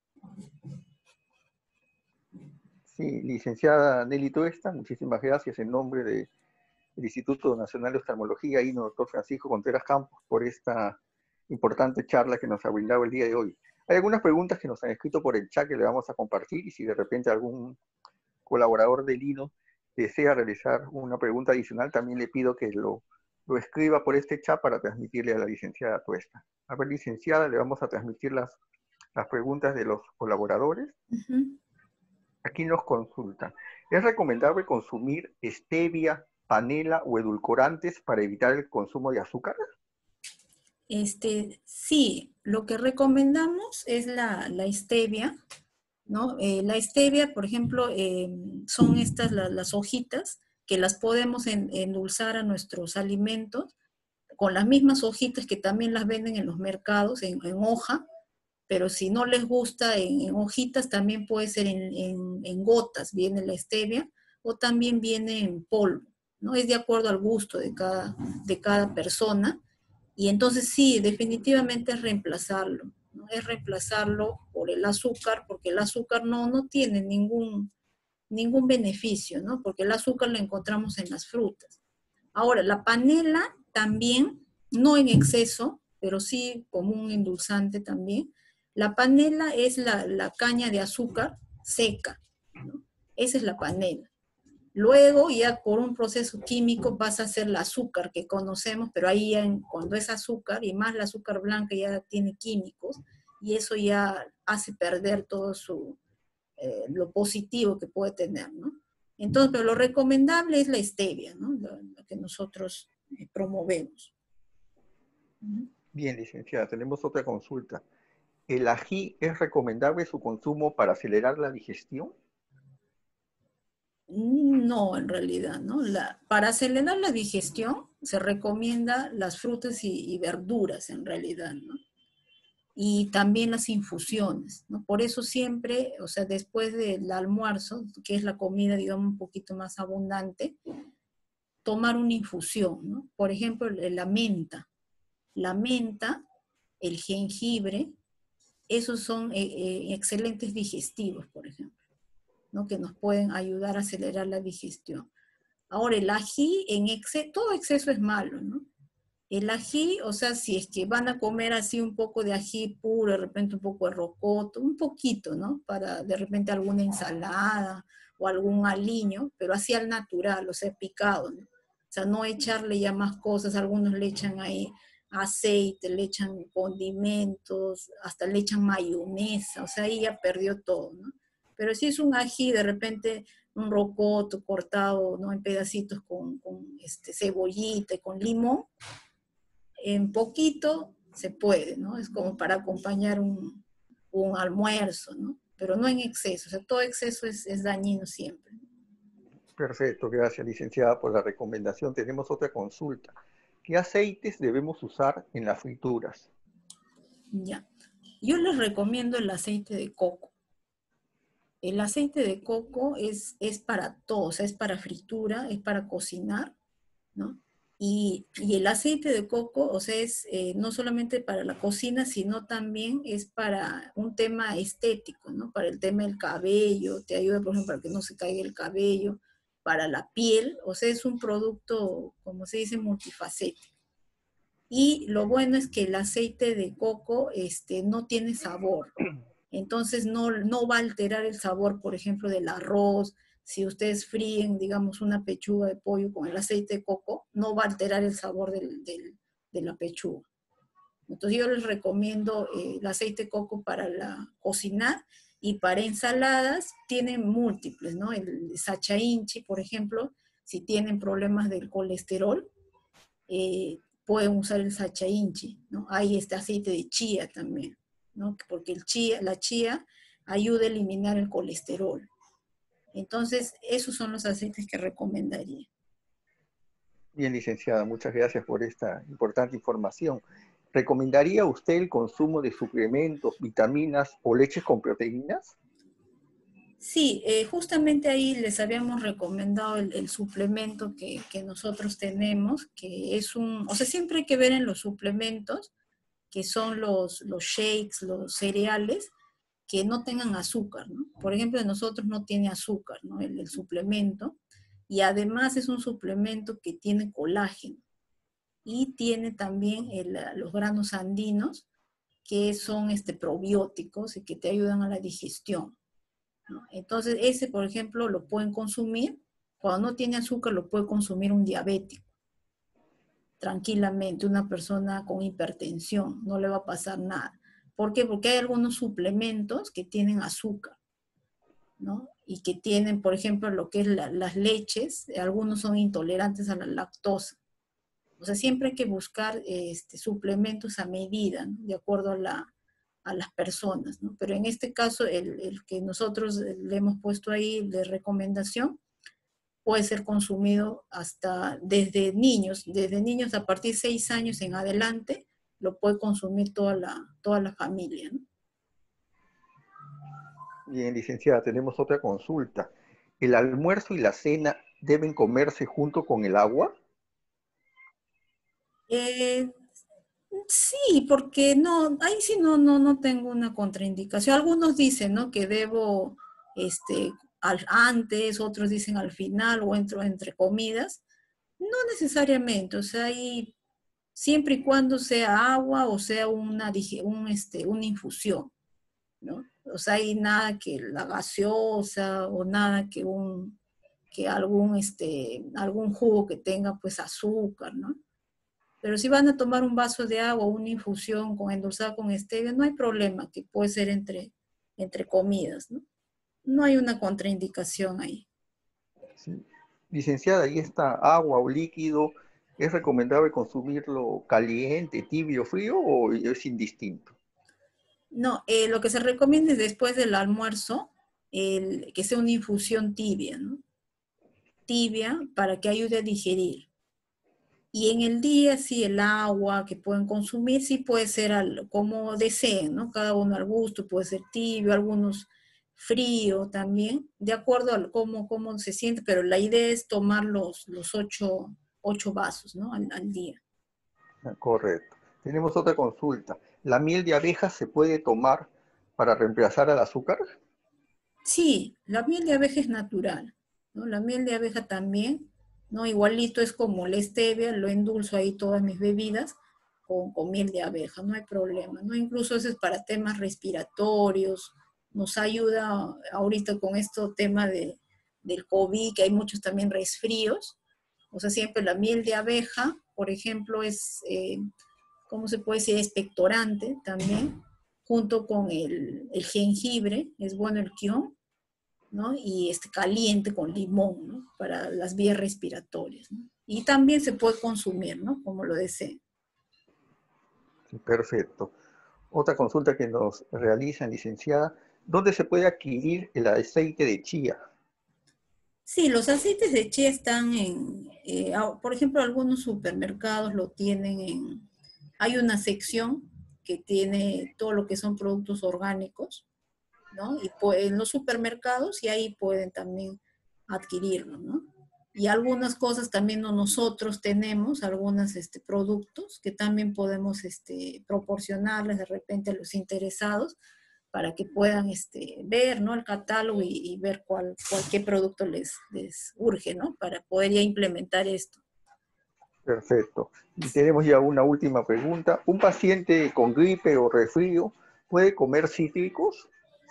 Sí, licenciada Nelly Tuesta, muchísimas gracias en nombre del Instituto Nacional de Oftalmología y doctor Francisco Contreras Campos por esta importante charla que nos ha brindado el día de hoy. Hay algunas preguntas que nos han escrito por el chat que le vamos a compartir y si de repente algún colaborador del I N O desea realizar una pregunta adicional, también le pido que lo, lo escriba por este chat para transmitirle a la licenciada Tuesta. A ver, licenciada, le vamos a transmitir las, las preguntas de los colaboradores. Uh-huh. Aquí nos consultan. ¿Es recomendable consumir stevia, panela o edulcorantes para evitar el consumo de azúcar? Este, sí, lo que recomendamos es la, la stevia, ¿no? Eh, la stevia, por ejemplo, eh, son estas la, las hojitas que las podemos en, endulzar a nuestros alimentos con las mismas hojitas que también las venden en los mercados, en, en hoja, pero si no les gusta en, en hojitas, también puede ser en, en, en gotas, viene la stevia, o también viene en polvo, ¿no? Es de acuerdo al gusto de cada, de cada persona, y entonces sí, definitivamente es reemplazarlo, ¿no? Es reemplazarlo por el azúcar, porque el azúcar no, no tiene ningún, ningún beneficio, ¿no? Porque el azúcar lo encontramos en las frutas. Ahora, la panela también, no en exceso, pero sí como un endulzante también. La panela es la, la caña de azúcar seca, ¿no? Esa es la panela. Luego, ya por un proceso químico, pasa a ser el azúcar que conocemos, pero ahí ya en, cuando es azúcar, y más el azúcar blanca ya tiene químicos, y eso ya hace perder todo su, eh, lo positivo que puede tener, ¿no? Entonces, pero lo recomendable es la stevia, ¿no? Lo, lo que nosotros eh, promovemos. Bien, licenciada, tenemos otra consulta. ¿El ají es recomendable su consumo para acelerar la digestión? No, en realidad, ¿no? La, para acelerar la digestión se recomienda las frutas y, y verduras, en realidad, ¿no? Y también las infusiones, ¿no? Por eso siempre, o sea, después del almuerzo, que es la comida, digamos, un poquito más abundante, tomar una infusión, ¿no? Por ejemplo, la menta. La menta, el jengibre, esos son eh, eh, excelentes digestivos, por ejemplo, ¿no? Que nos pueden ayudar a acelerar la digestión. Ahora, el ají en exceso, todo exceso es malo, ¿no? El ají, o sea, si es que van a comer así un poco de ají puro, de repente un poco de rocoto, un poquito, ¿no? Para de repente alguna ensalada o algún aliño, pero así al natural, o sea, picado, ¿no? O sea, no echarle ya más cosas, algunos le echan ahí aceite, le echan condimentos, hasta le echan mayonesa, o sea, ahí ya perdió todo, ¿no? Pero si es un ají, de repente un rocoto cortado, ¿no? En pedacitos con, con este, cebollita y con limón, en poquito se puede, ¿no? Es como para acompañar un, un almuerzo, ¿no? Pero no en exceso, o sea, todo exceso es, es dañino siempre. Perfecto, gracias, licenciada, por la recomendación. Tenemos otra consulta. ¿Qué aceites debemos usar en las frituras? Ya. Yo les recomiendo el aceite de coco. El aceite de coco es, es para todo, o sea, es para fritura, es para cocinar, ¿no? Y, y el aceite de coco, o sea, es eh, no solamente para la cocina, sino también es para un tema estético, ¿no? Para el tema del cabello, te ayuda, por ejemplo, para que no se caiga el cabello, para la piel, o sea, es un producto, como se dice, multifacético. Y lo bueno es que el aceite de coco este, no tiene sabor, entonces no, no va a alterar el sabor, por ejemplo, del arroz. Si ustedes fríen, digamos, una pechuga de pollo con el aceite de coco, no va a alterar el sabor del, del, de la pechuga. Entonces yo les recomiendo eh, el aceite de coco para la, cocinar, y para ensaladas tienen múltiples, ¿no? El sacha inchi, por ejemplo, si tienen problemas del colesterol, eh, pueden usar el sacha inchi, ¿no? Hay este aceite de chía también, ¿no? Porque el chía, la chía ayuda a eliminar el colesterol. Entonces, esos son los aceites que recomendaría. Bien, licenciada, muchas gracias por esta importante información. ¿Recomendaría usted el consumo de suplementos, vitaminas o leches con proteínas? Sí, eh, justamente ahí les habíamos recomendado el, el suplemento que, que nosotros tenemos, que es un, o sea, siempre hay que ver en los suplementos, que son los, los shakes, los cereales, que no tengan azúcar, ¿no? Por ejemplo, de nosotros no tiene azúcar, ¿no? El, el suplemento, y además es un suplemento que tiene colágeno, y tiene también el, los granos andinos, que son este, probióticos y que te ayudan a la digestión, ¿no? Entonces, ese, por ejemplo, lo pueden consumir, cuando no tiene azúcar lo puede consumir un diabético, tranquilamente, una persona con hipertensión, no le va a pasar nada. ¿Por qué? Porque hay algunos suplementos que tienen azúcar, ¿no? Y que tienen, por ejemplo, lo que es la, las leches, algunos son intolerantes a la lactosa. O sea, siempre hay que buscar este, suplementos a medida, ¿no? De acuerdo a, la, a las personas, ¿no? Pero en este caso, el, el que nosotros le hemos puesto ahí de recomendación puede ser consumido hasta desde niños, desde niños a partir de seis años en adelante, lo puede consumir toda la, toda la familia, ¿no? Bien, licenciada, tenemos otra consulta. ¿El almuerzo y la cena deben comerse junto con el agua? Eh, sí, porque no, ahí sí no, no, no tengo una contraindicación. Algunos dicen, ¿no? Que debo, este, al, antes, otros dicen al final o entro entre comidas. No necesariamente, o sea, ahí siempre y cuando sea agua o sea una, un, este, una infusión, ¿no? O sea, hay nada que la gaseosa o nada que un, que algún, este, algún jugo que tenga pues azúcar, ¿no? Pero si van a tomar un vaso de agua o una infusión con endulzada con stevia, no hay problema, que puede ser entre, entre comidas, ¿no? No hay una contraindicación ahí. Sí. Licenciada, ¿y esta agua o líquido es recomendable consumirlo caliente, tibio, frío o es indistinto? No, eh, lo que se recomienda es después del almuerzo, el, que sea una infusión tibia, ¿no? Tibia para que ayude a digerir. Y en el día, sí, el agua que pueden consumir, sí puede ser al, como deseen, ¿no? Cada uno al gusto, puede ser tibio, algunos frío también, de acuerdo a cómo, cómo se siente, pero la idea es tomar los, los ocho, ocho vasos, ¿no? Al, al día. Ah, correcto. Tenemos otra consulta. ¿La miel de abeja se puede tomar para reemplazar al azúcar? Sí, la miel de abeja es natural, ¿no? La miel de abeja también, ¿no? Igualito es como la stevia, lo endulzo ahí todas mis bebidas con, con miel de abeja, no hay problema, ¿no? Incluso eso es para temas respiratorios, nos ayuda ahorita con esto tema de, del COVID, que hay muchos también resfríos, o sea, siempre la miel de abeja, por ejemplo, es, eh, ¿cómo se puede decir? Expectorante también, junto con el, el jengibre, es bueno el kion, ¿no? Y este caliente con limón, ¿no? Para las vías respiratorias, ¿no? Y también se puede consumir, ¿no? Como lo deseen. Sí, perfecto. Otra consulta que nos realizan, licenciada, ¿dónde se puede adquirir el aceite de chía? Sí, los aceites de chía están en, eh, por ejemplo, algunos supermercados lo tienen en, hay una sección que tiene todo lo que son productos orgánicos, ¿no? Y en los supermercados y ahí pueden también adquirirlo, ¿no? Y algunas cosas también nosotros tenemos, algunos este, productos que también podemos este, proporcionarles de repente a los interesados para que puedan este, ver, ¿no? El catálogo y, y ver cuál, cuál, qué producto les, les urge, ¿no? Para poder ya implementar esto. Perfecto. Y tenemos ya una última pregunta. ¿Un paciente con gripe o resfrío puede comer cítricos?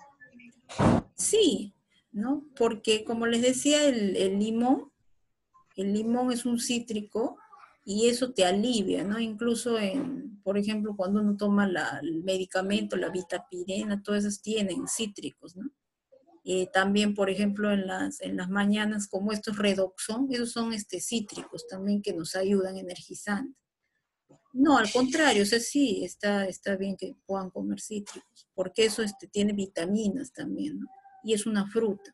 Sí, ¿no? Porque como les decía, el, el limón, el limón es un cítrico y eso te alivia, ¿no? Incluso en, por ejemplo, cuando uno toma la, el medicamento, la vitapirena, todos esos tienen cítricos, ¿no? Eh, también, por ejemplo, en las, en las mañanas, como estos redoxón, esos son este, cítricos también que nos ayudan energizantes. No, al contrario, o sea, sí, está, está bien que puedan comer cítricos, porque eso este, tiene vitaminas también, ¿no? Y es una fruta.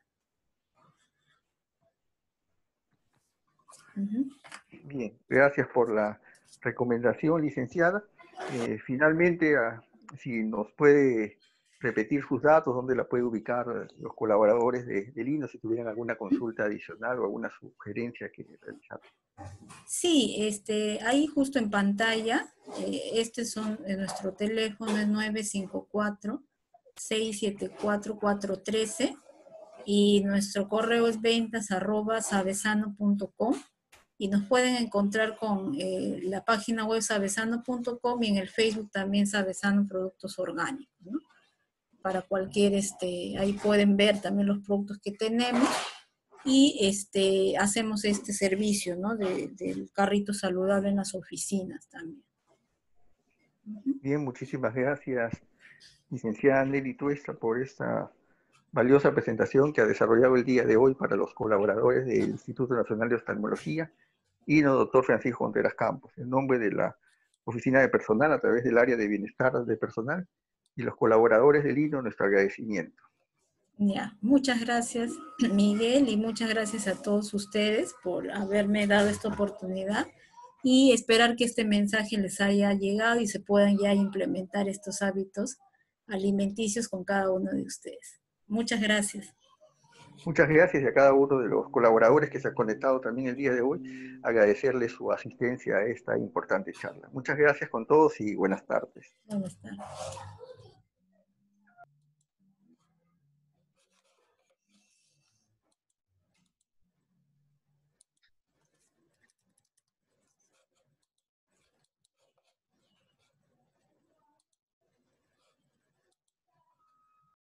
Uh-huh. Bien, gracias por la recomendación, licenciada. Eh, finalmente, ah, si nos puede repetir sus datos, dónde la puede ubicar los colaboradores de, del I N O, si tuvieran alguna consulta adicional o alguna sugerencia que realizar. Sí, este, ahí justo en pantalla, eh, este son eh, nuestro teléfono es nueve cinco cuatro, seis siete cuatro, cuatro uno tres y nuestro correo es ventas arroba sabesano punto com y nos pueden encontrar con eh, la página web sabesano punto com y en el Facebook también Sabesano Productos Orgánicos, ¿no? Para cualquier, este, ahí pueden ver también los productos que tenemos y este, hacemos este servicio, ¿no? De, del carrito saludable en las oficinas también. Uh-huh. Bien, muchísimas gracias, licenciada Nelly Tuesta, por esta valiosa presentación que ha desarrollado el día de hoy para los colaboradores del Instituto Nacional de Oftalmología y no doctor Francisco Contreras Campos, en nombre de la Oficina de Personal a través del área de bienestar de personal y los colaboradores del I N O, nuestro agradecimiento. Ya, muchas gracias Miguel y muchas gracias a todos ustedes por haberme dado esta oportunidad y esperar que este mensaje les haya llegado y se puedan ya implementar estos hábitos alimenticios con cada uno de ustedes. Muchas gracias. Muchas gracias y a cada uno de los colaboradores que se han conectado también el día de hoy, agradecerle su asistencia a esta importante charla. Muchas gracias con todos y buenas tardes. Buenas tardes.